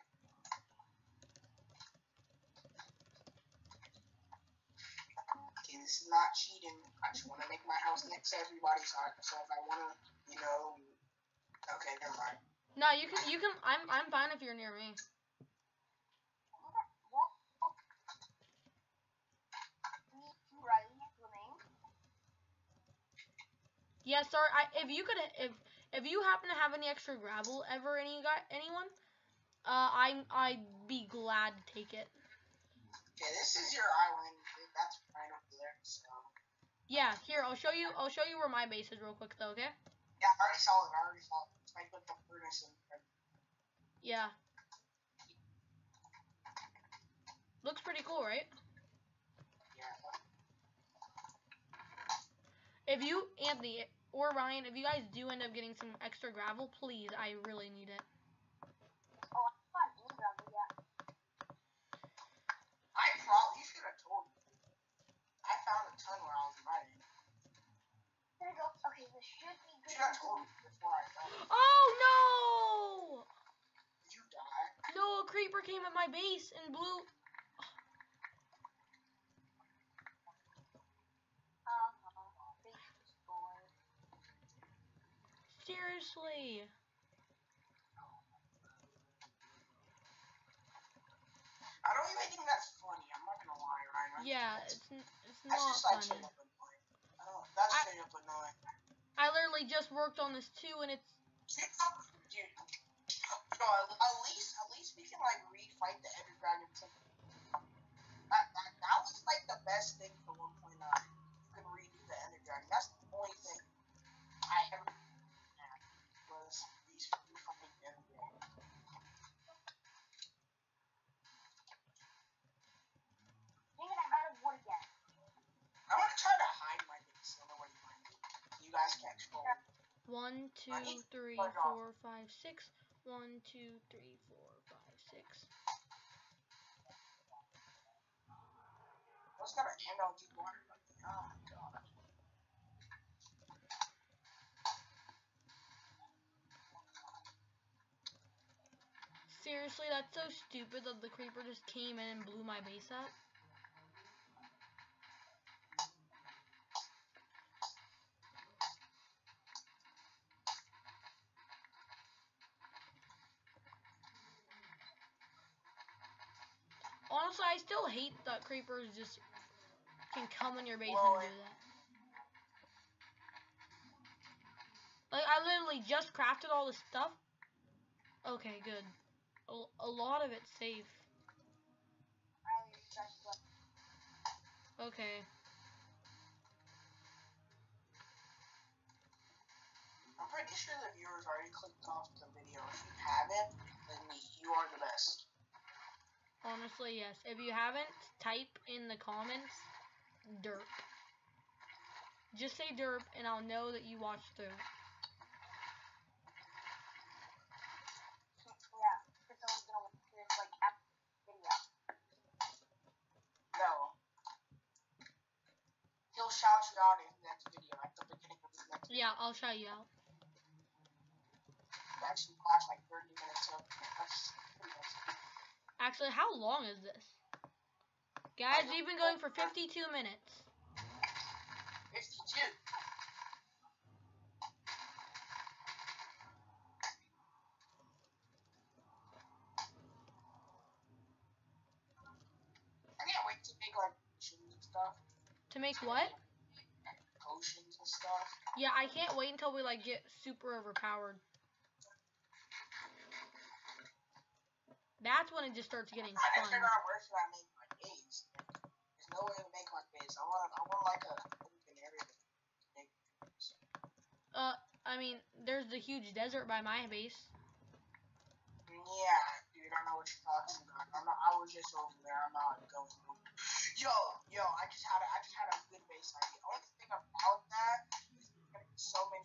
Okay, this is not cheating. I just want to make my house next to everybody's house. So if I want to, okay, never mind. No, you can. I'm fine if you're near me. Yeah, sorry. If you happen to have any extra gravel ever, anyone, I'd be glad to take it. Okay, this is your island. That's right up there. So. Yeah, here I'll show you where my base is real quick though. Okay. Yeah, I already saw it. I put the furnace in there. Yeah. Looks pretty cool, right? Yeah. If you, Anthony or Ryan, if you guys do end up getting some extra gravel, please, I really need it. Oh, I found any gravel yet. You should have told me. I found a ton where I was mining. There we go. Okay, this should be good. You should have told me before I found it. Oh no! Did you die? No, a creeper came at my base and blew. Seriously. I don't even think that's funny. I'm not gonna lie, Ryan. Yeah, it's That's not just like funny. straight up annoying. That's straight up annoying. I literally just worked on this too, and it's. Dude, at least we can like refight the Ender Dragon. That was like the best thing for 1.9. You can redo the Ender Dragon. That's the only thing I ever 1, 2, Honey, 3, fuck off. 4, 5, 6. 1, 2, 3, 4, 5, 6. What's got an end on deep water? Oh my god. Seriously, that's so stupid that the creeper just came in and blew my base up. Honestly, I still hate that creepers just can come in your base and do that. Like, I literally just crafted all this stuff. Okay, good. A lot of it's safe. Okay. I'm pretty sure the viewers already clicked off the video. If you haven't, then you are the best. Honestly, yes. If you haven't, type in the comments, derp. Just say derp, and I'll know that you watched through it. Yeah, because someone's gonna watch this like after the video. No. He'll shout you out in the next video, at the beginning of the next video. Yeah, I'll shout you out. You actually watch like 30 minutes of that's pretty much. Actually, how long is this? Guys, we've been going for 52 minutes. 52. I can't wait to make like potions and stuff. To make what? Potions and stuff. Yeah, I can't wait until we like get super overpowered. That's when it just starts getting I fun. didn't figure out where should I make my base. There's no way to make my base. I want like a open area to make base. I mean, there's the huge desert by my base. Yeah, dude, I know what you're talking about. I was just over there. I'm not going over. Yo, I just had a good base idea. Only thing about that is there's gonna be so many.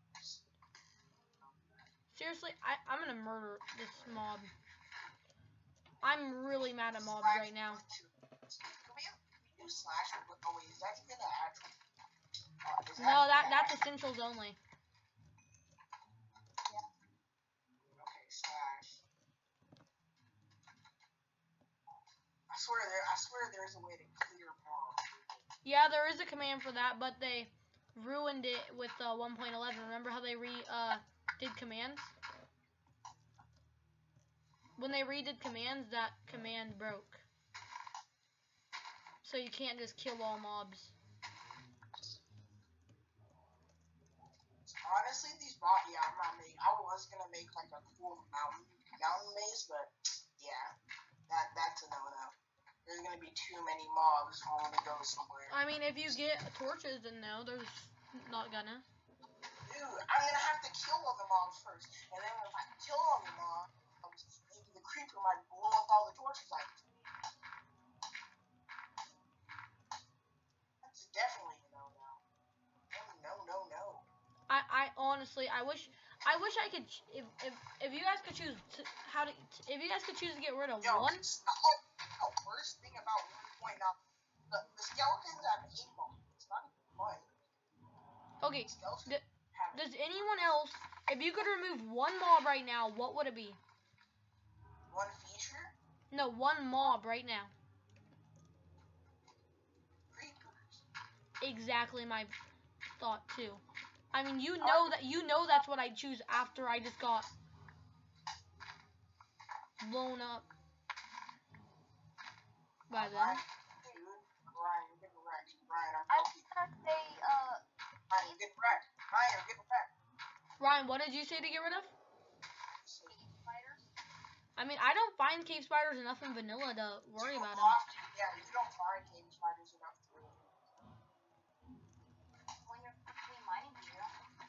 Seriously, I'm gonna murder this mob. I'm really mad at mobs right now. Can we do slash? Oh wait, is that even an actual? No, that's essentials only. Okay, slash. I swear there's a way to clear mobs. Yeah, there is a command for that, but they ruined it with 1.11. Remember how they did commands? When they redid commands, that command broke. So you can't just kill all mobs. Honestly, these mobs, yeah, I'm not making. I was gonna make like a cool mountain maze, but yeah, that's a no-no. There's gonna be too many mobs wanting to go somewhere. I mean, if you get torches, then no, there's not gonna. Dude, I'm gonna have to kill all the mobs first, and then if I kill all the mobs, maybe the creeper might blow up all the torches. Like, that's definitely a no-no. No. I honestly, I wish I could. If you guys could choose if you guys could choose to get rid of one. The worst thing about 1.9, the skeletons have aimbots. It's not even fun. Okay, does anyone else, if you could remove one mob right now, what would it be? One feature? No, one mob right now. Creepers. Exactly my thought too. I mean, you know that's what I choose after I just got blown up by them. Ryan, get wrecked. Ryan, I'm I was helping. gonna say, Ryan, get wrecked. Ryan, get wrecked. Ryan, what did you say to get rid of? spiders. I mean, I don't find cave spiders enough in vanilla to worry about them. Yeah, you don't find cave spiders enough to really. When you're between mining gear.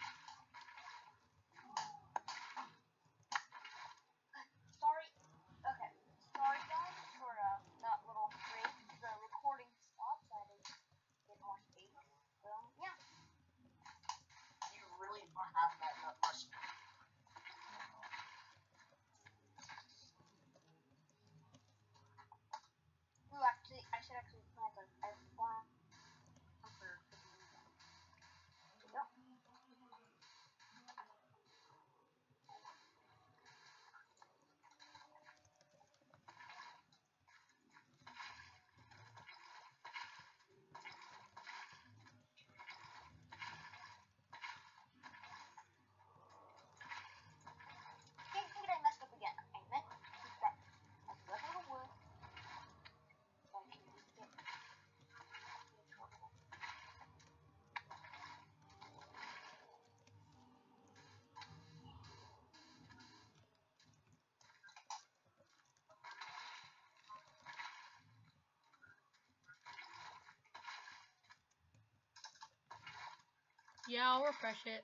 Sorry guys for that little break. The recording stopped. I didn't get more space. So yeah. You really don't have that Yeah, I'll refresh it.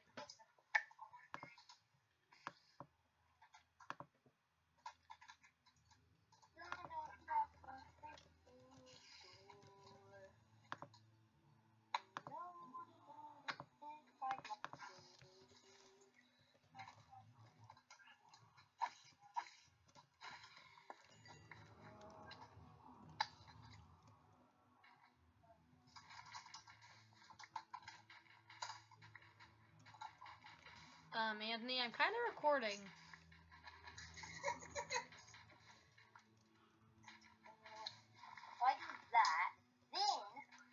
Anthony, I'm kind of recording. If I do that, then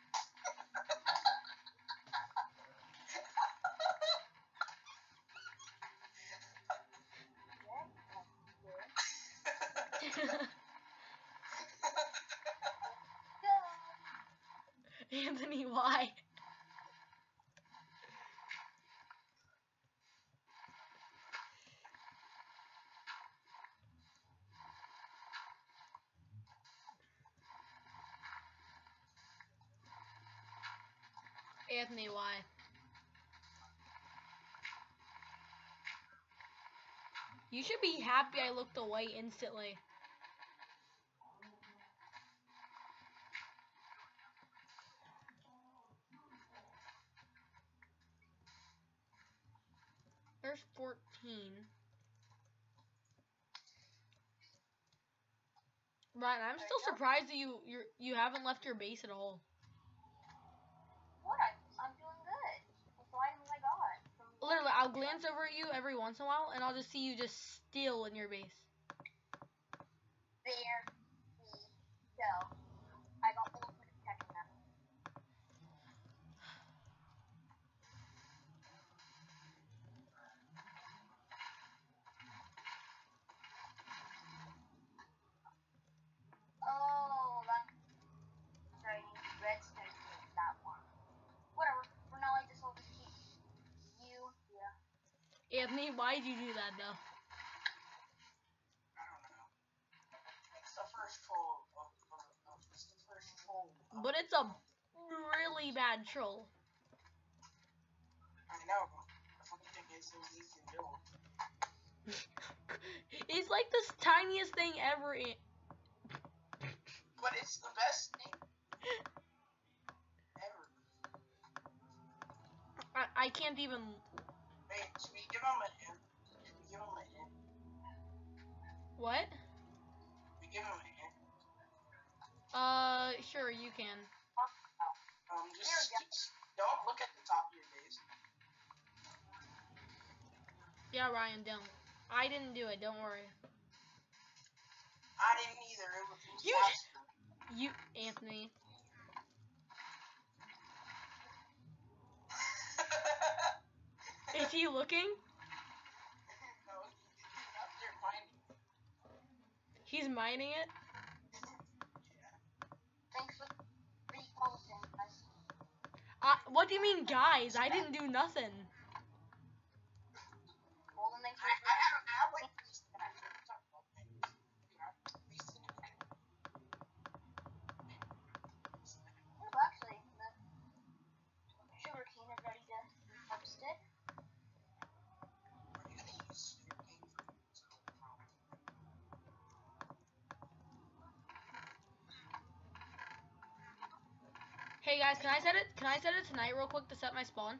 Anthony, why? Anthony, why? You should be happy I looked away instantly. There's 14. Ryan, I'm still surprised that you haven't left your base at all. what? I'm doing good. That's why I got. Literally, I'll glance over at you every once in a while, and I'll just see you just still in your base. There we go. I got ultimate protection now. Oh, that's right. Redstone takes that one. Whatever. For now, I just will just keep you. Yeah. Anthony, why'd you do that though? I don't know. It's the first troll it's the first troll. But it's a really bad troll. I know. The funny thing is, it was easy to build. It's like the tiniest thing ever. But it's the best thing ever. I can't even. Wait, should we give him a hint? Should we give him a hint? What? We give him a hint. Sure, you can. Just don't look at the top of your base. Yeah, Ryan, don't. I didn't do it. Don't worry. I didn't either. It was You- faster. You, Anthony. Is he looking? No, he's out there mining. He's mining it. Thanks for the posting, guys. What do you mean, guys? I didn't do nothing. Well, then thanks I have like these things. Talk about things. You know, these things. Oh, actually, the sugar cane is ready to be harvested. Are you gonna use your game for Hey guys, can I set it? Can I set it tonight real quick to set my spawn?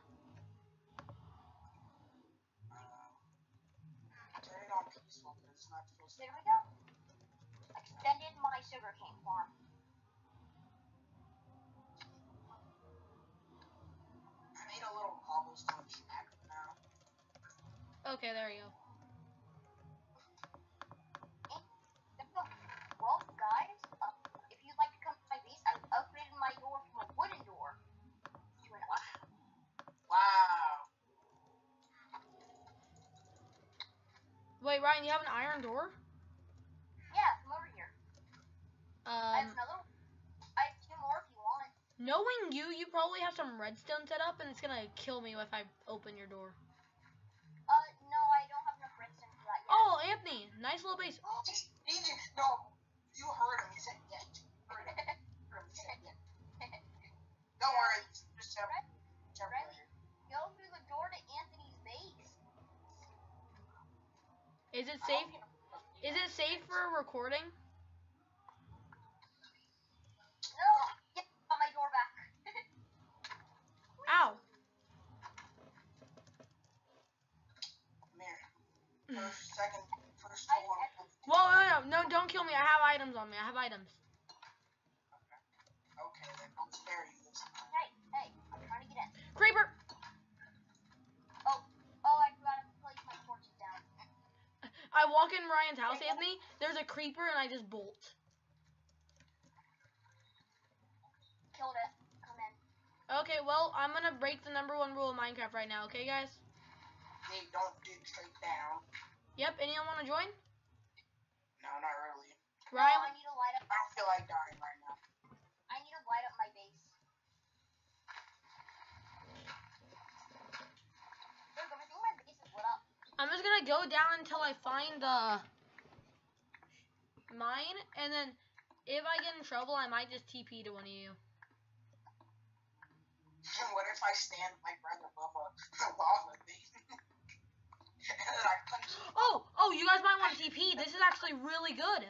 turn it on peaceful because it's not supposed to. There we go. Extended my sugar cane farm. I made a little cobblestone shack now. Okay, there you go. Well, guys, if you'd like to come to my base, I've upgraded my door from a wooden door to an iron. Wow. Wait, Ryan, you have an iron door? Yeah, come over here. I have another. I have two more if you want. Knowing you, you probably have some redstone set up, and it's gonna kill me if I open your door. No, I don't have enough redstone for that yet. Oh, Anthony, nice little base. No, you heard him. He said yet. Heard him. He said yet. Don't worry. Just have Riley, go through Is it safe? Is it safe for recording? No. Yeah, got my door back. Ow. Come here. First, second, first I floor. Whoa, no, don't kill me. I have items on me. I have items. Okay, then I'll spare you this. Hey, I'm trying to get in. Creeper. Oh, I forgot to place my torches down. I walk in Ryan's house, Anthony. There's a creeper, and I just bolt. Killed it. Come in. Okay, well, I'm gonna break the #1 rule of Minecraft right now. Okay, guys? They don't dig straight down. Yep. Anyone want to join? No, not really. No, Ryan. I need to light up. I don't feel like dying right now. I need to light up my base. Look, everything in my base is lit up. I'm just gonna go down until I find the mine, and then if I get in trouble, I might just TP to one of you. What if I stand like right above a lava thing? And then I punch you. Oh, you guys might want to TP. This is actually really good.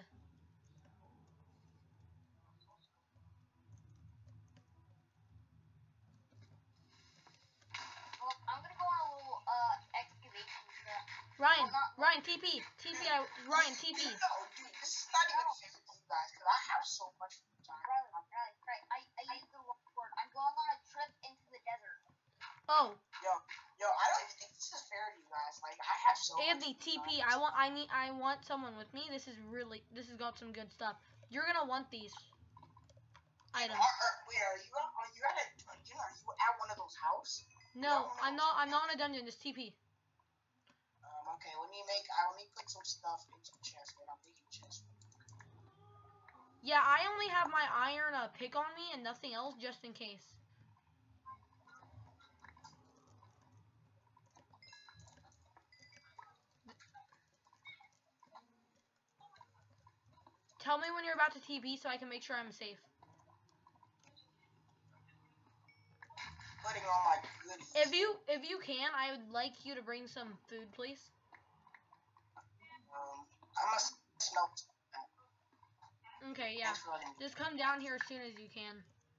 Well, I'm gonna go on a little excavation trip. Ryan, TP. Ryan, TP. No, dude, this is not even fair to you guys, because I have so much free time. Right. I used the wrong word. I'm going on a trip into the desert. Oh, Yo, I don't even think this is fair to you guys. Like, I have so Anthony, much free TP. time. I want someone with me. This has got some good stuff. You're gonna want these items. Wait, are you at a dungeon? Are you at one of those houses? No, I'm not in a dungeon. Just TP. Okay, let me put some stuff into the chest, and I'm making chest. Yeah, I only have my iron pick on me and nothing else, just in case. Tell me when you're about to TP so I can make sure I'm safe. Putting all my goodies. If you can, I would like you to bring some food, please. I must smelt. Okay, yeah. Just come down here as soon as you can.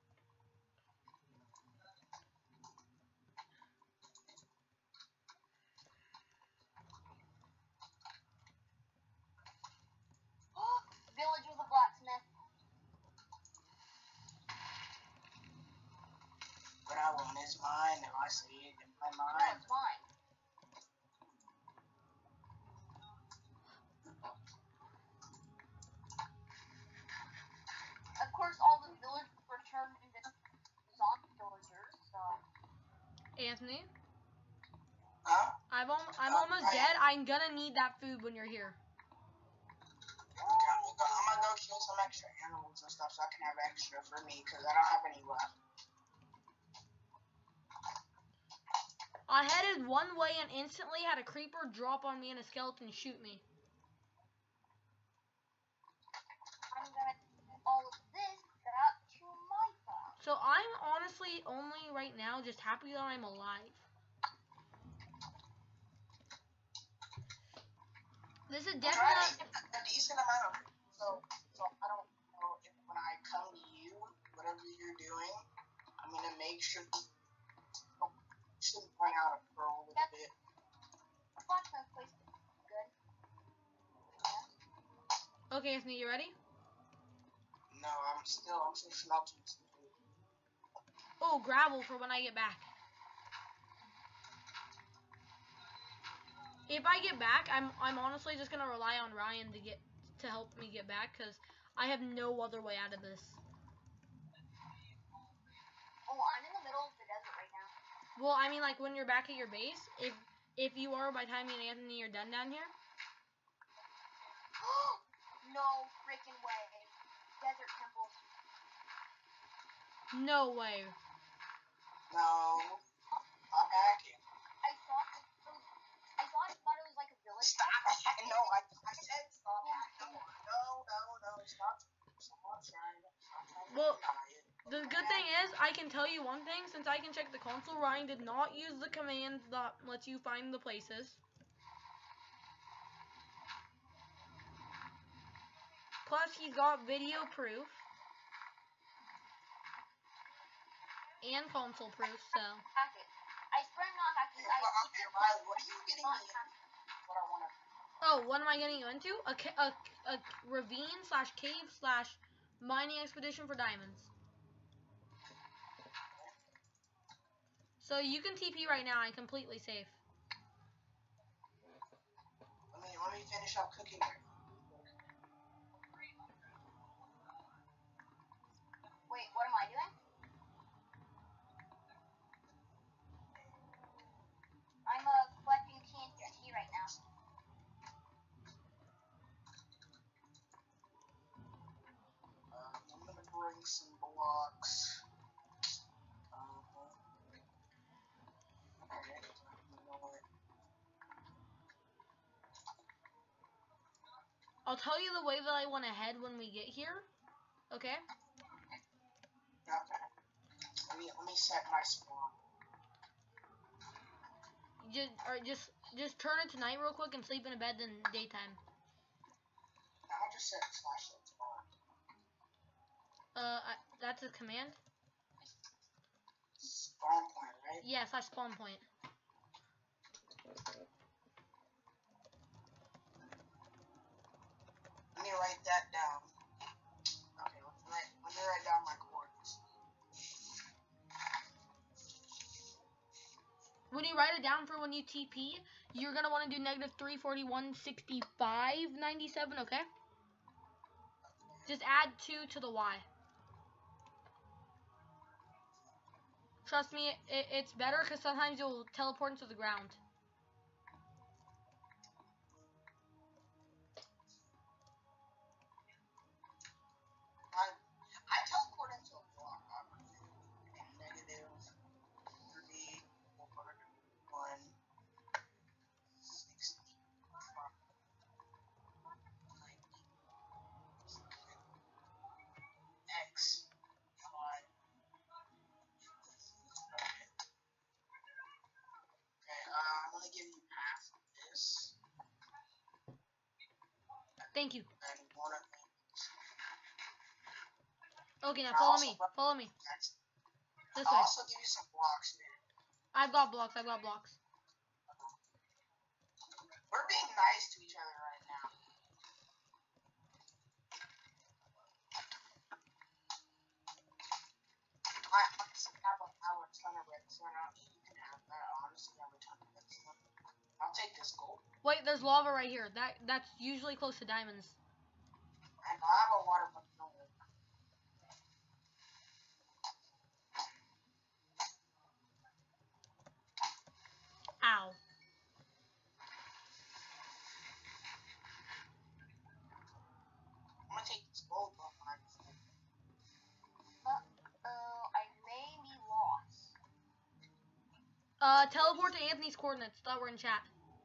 Village with a blacksmith. What I want is mine, and I see it in my No, mind. it's mine. Of course, all the villagers were turned into zombie villagers, so... Anthony, Huh? I'm almost dead. I'm gonna need that food when you're here. Okay, I'm gonna go kill some extra animals and stuff so I can have extra for me, because I don't have any left. I headed one way and instantly had a creeper drop on me and a skeleton shoot me. I'm gonna do all of this back to my farm. So I'm honestly only right now just happy that I'm alive. This is I'm trying to definitely... get a decent amount of so I don't know if when I come to you, whatever you're doing, I'm gonna make sure should run out of pearl a little bit. Blacksmith place is good. Yeah. Okay, Anthony, you ready? No, I'm still smelting some food. Oh, gravel for when I get back. If I get back, I'm honestly just gonna rely on Ryan to help me get back, because I have no other way out of this. Oh, I'm in the middle of the desert right now. Well, I mean, like when you're back at your base, if you are by the time me and Anthony are done down here. No freaking way. Desert temple. No way. No, I'm hacking. I thought it was like a village. Stop! No, I said stop. No, stop. Stop trying to Well, deny it. The good thing is, I can tell you one thing, since I can check the console, Ryan did not use the command that lets you find the places. plus he's got video proof and console proof, so. Hack it. I swear I'm not hacking. Okay, Riley, what are you getting me into? What I wanna. Oh, what am I getting you into? A ravine slash cave slash mining expedition for diamonds. So you can TP right now. I'm completely safe. Let me finish up cooking it. Wait, what am I doing? I'm collecting TNT right now. I'm gonna bring some blocks. Okay, you know what? I'll tell you the way that I want to head when we get here. Okay? Okay. Let me set my spawn. Just turn it to night real quick and sleep in a bed in daytime. I'll just set slash spawn. That's a command. Spawn point, right? Yeah, slash spawn point. Let me write that down. Okay, let me write down my coordinates. When you write it down for when you TP, you're gonna want to do negative 341, 65, 97. Okay? Just add 2 to the Y. Trust me, it's better because sometimes you'll teleport into the ground. I teleport into a block. Negative 3, 1, 60, 90, X, Y. Okay, I'm gonna give you half of this. Thank you. And one of these. Okay, now follow me. Follow me. This I'll way. also give you some blocks, man. I've got blocks. I've got blocks. We're being nice to each other right now. I honestly have a ton of redstone out. You can have that. I honestly have a ton of redstone. I'll take this gold. Wait, there's lava right here. That's usually close to diamonds. And I have a water bucket over there. Ow. I'm gonna take this gold from mine. I may be lost. Teleport to Anthony's coordinates that were in chat.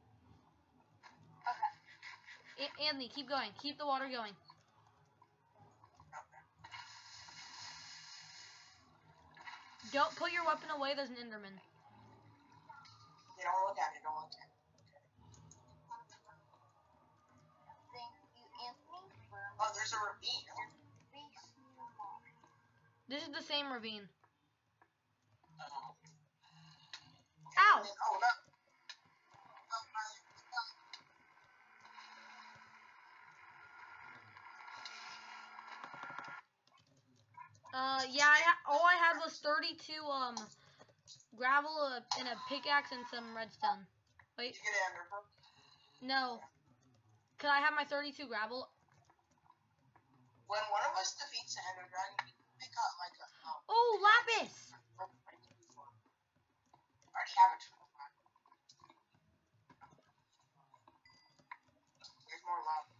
Okay. Anthony, keep going. Keep the water going. Don't put your weapon away. There's an Enderman. Yeah, don't look at it. Don't look at it. Thank you, Anthony, for Oh, there's a ravine. This is the same ravine. Oh. Ow! Oh, no. Yeah, all I had was 32, gravel, and a pickaxe and some redstone. Wait. Did you get an ender pearl? No. Could I have my 32 gravel? When one of us defeats the ender dragon, we pick up like a. Oh, lapis! I already have it. There's more lava.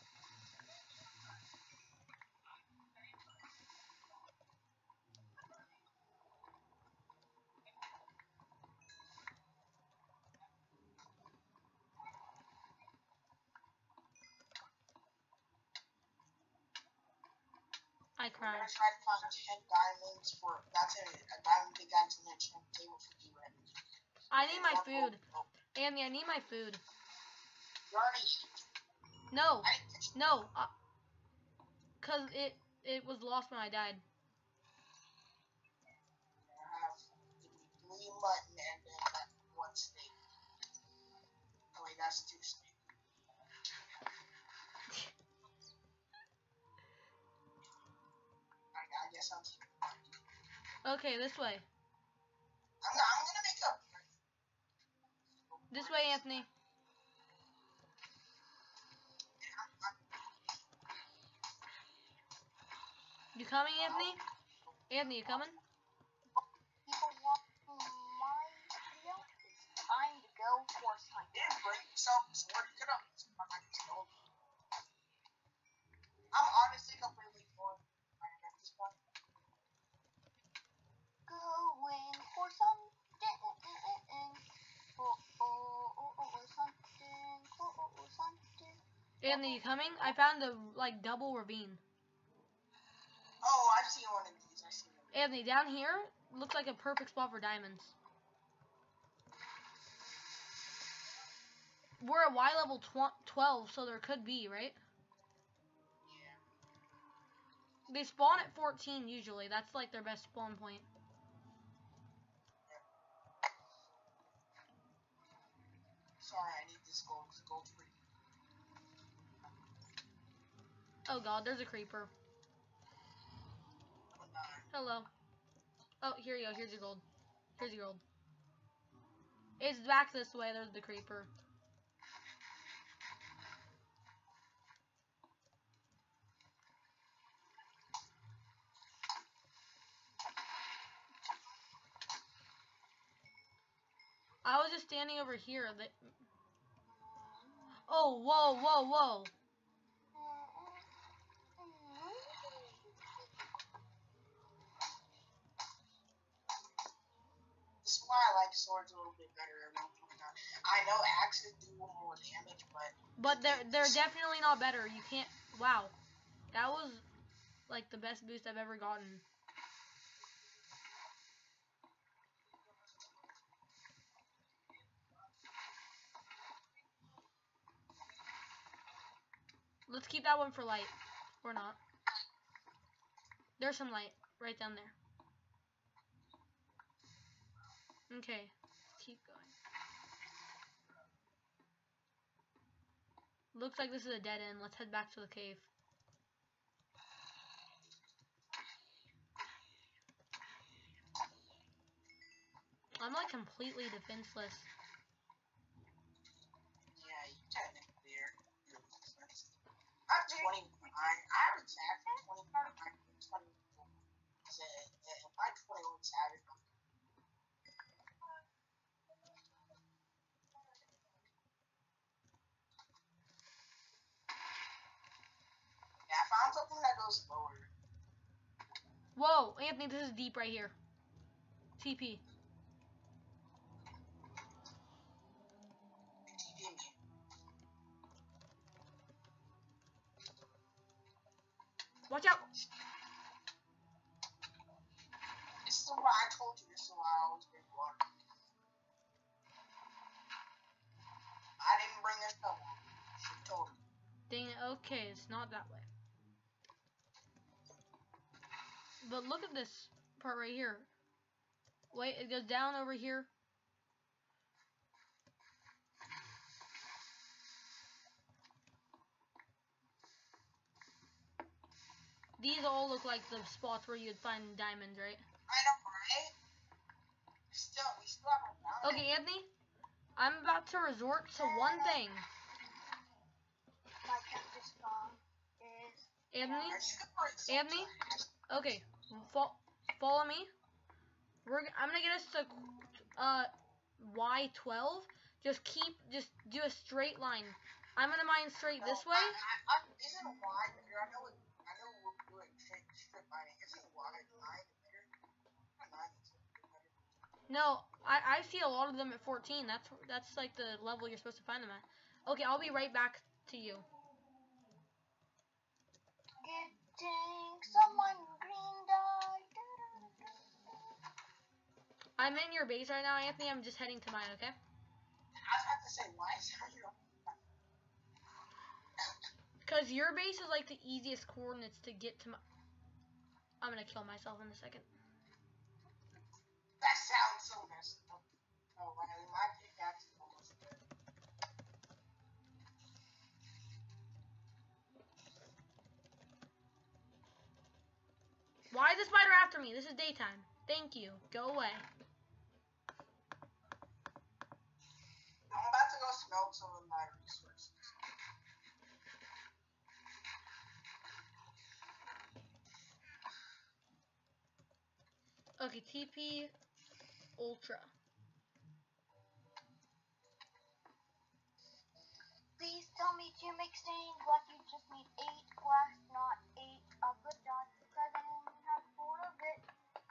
I I'm cried. gonna try to find 10 diamonds for. That's a diamond pickaxe and a enchant table for you, right? I need my food. Andy, I need my food. You already. No. I didn't get you. No. Cause it was lost when I died. I have three mutton and then that one steak. Oh wait, that's two steak. I guess I'm keeping mutton. Okay, this way. I'm gonna make up. This way, Anthony. You coming, Anthony? Anthony, you coming? People watching my video, it's time to go horse hunting. Yeah, bring yourself a sword. You could have. I'm honestly completely bored. At this point. Going horse hunting. Horse hunting. Horse hunting. Anthony, you coming? I found a like double ravine. Oh, I've seen one of these. I've seen one. Anthony, down here looks like a perfect spot for diamonds. We're at Y level 12, so there could be, right? Yeah. They spawn at 14 usually. That's like their best spawn point. Sorry, I need this gold. This gold's free. Oh god, there's a creeper. Hello. Oh, here you go. Here's your gold. Here's your gold. It's back this way. There's the creeper. I was just standing over here. Oh, whoa, whoa, whoa. This is why I like swords a little bit better. I know axes do more damage, But they're definitely not better. You can't. Wow, that was like the best boost I've ever gotten. Let's keep that one for light, or not. There's some light right down there. Okay, keep going. Looks like this is a dead end. Let's head back to the cave. I'm like completely defenseless. yeah, you technically are. I'm 29. I have a tag for 29. 20. I'm 21 savage. Yeah, I found something that goes lower. Whoa, Anthony, this is deep right here. TP. TP me. Watch out. This is why I told you. This is why I always bring water. I didn't bring this double. She told me. Dang it. Okay, it's not that way. But look at this part right here. Wait, it goes down over here. These all look like the spots where you'd find diamonds, right? I know, right? We still haven't found Okay, Anthony, I'm about to resort to one thing. My cactus bomb is. Anthony, it. Anthony, okay, follow me. I'm gonna get us to Y12. Just do a straight line. I'm gonna mine straight this way. Isn't a wide better? I know we're doing strip mining. Isn't wide 9 better? 9 is better. No, I see a lot of them at 14. That's like the level you're supposed to find them at. Okay, I'll be right back to you. Getting someone green dye. I'm in your base right now, Anthony. I'm just heading to mine, okay? I was about to say, why is there Cause your base is like the easiest coordinates to get to my. I'm gonna kill myself in a second. That sounds so messed up. Oh, Riley, my pickaxe is almost dead. Why is the spider after me? This is daytime. Thank you. Go away. I'm about to go smelt some of my resources. Okay, TP Ultra. Please tell me to make stains like you just need 8 glass, not 8 of the dot, because I only have 4 of it.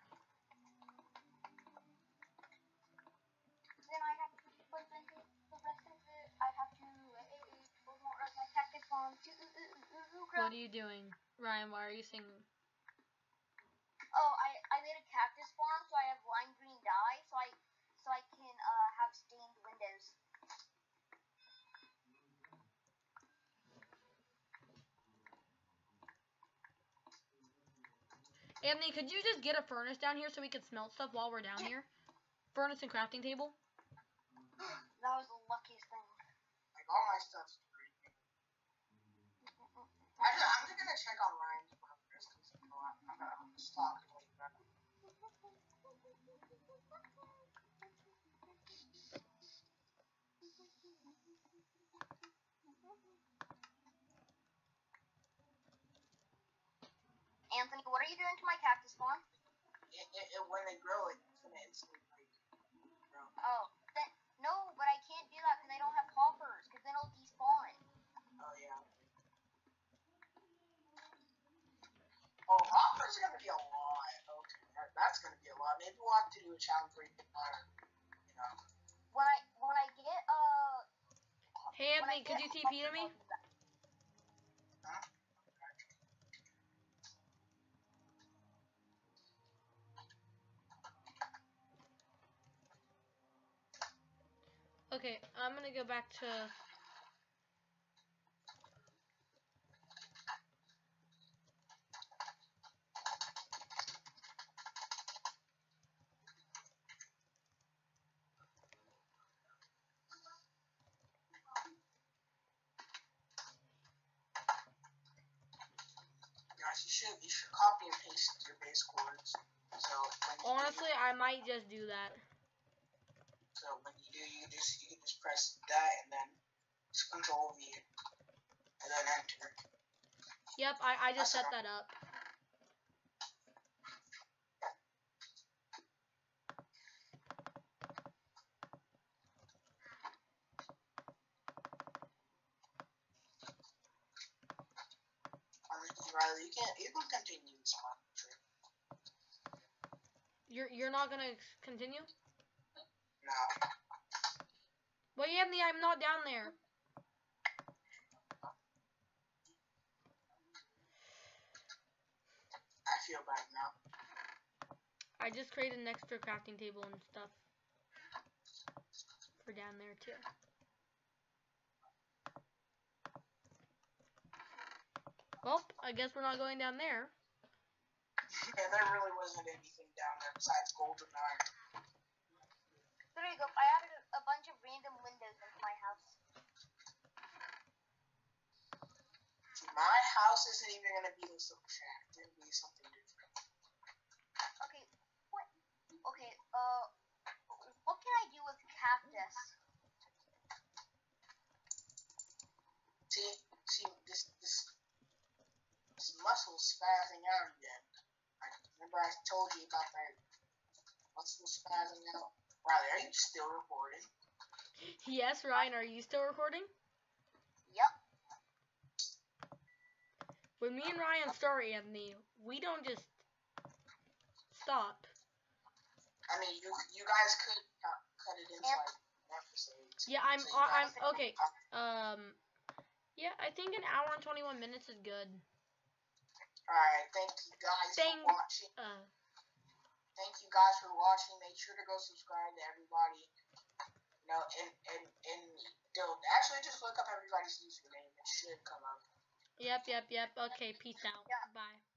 Then I have to put the rest of it. I have to put more of my cactus farm to What are you doing? Ryan, why are you singing? Oh, I made a cactus farm, so I have lime green dye, so I can have stained windows. Anthony, could you just get a furnace down here so we can smelt stuff while we're down here? Furnace and crafting table? That was the luckiest thing. Like, all my stuff's free. I'm just gonna check on Ryan's progress, because, you know, I'm gonna stop it like that. Anthony, what are you doing to my cactus farm? When they grow it, it's gonna instantly, like, grow. Oh, then, no, but I can't do that because I don't have hoppers, because then it'll despawn. Oh, yeah. Oh, hoppers are gonna be a lot. Okay, that's gonna be a lot. Maybe we'll have to do a challenge where you can, you know. When I get Hey Anthony, could you TP to me? Huh? Okay, I'm gonna go back to... Guys, you should copy and paste your base coords. So when you Honestly, I might just do that. So when you do, you can just press that and then Control V and then enter. Yep, I just set that up. Riley, you can continue this one. You're not gonna continue? No. Wait, Anthony, I'm not down there. I feel bad now. I just created an extra crafting table and stuff for down there too. Well, I guess we're not going down there. Yeah, there really wasn't anything down there besides golden iron. There you go. I added a bunch of random windows into my house. My house isn't even gonna be this little shack. It's gonna be something different. Okay, what? Okay, what can I do with cactus? See, this muscle's spazzing out again. Remember I told you about that muscle spazzing out? Riley, are you still recording? Yes, Ryan, are you still recording? Yep. When me and Ryan start, Anthony, we don't just stop. I mean, you guys could cut it into like episodes. Yeah, I'm okay. Yeah, I think an hour and 21 minutes is good. Alright, thank you guys for watching. Thank you guys for watching. Make sure to go subscribe to everybody. You know, and actually just look up everybody's username. It should come up. Yep. Okay, peace out. Yeah. Bye.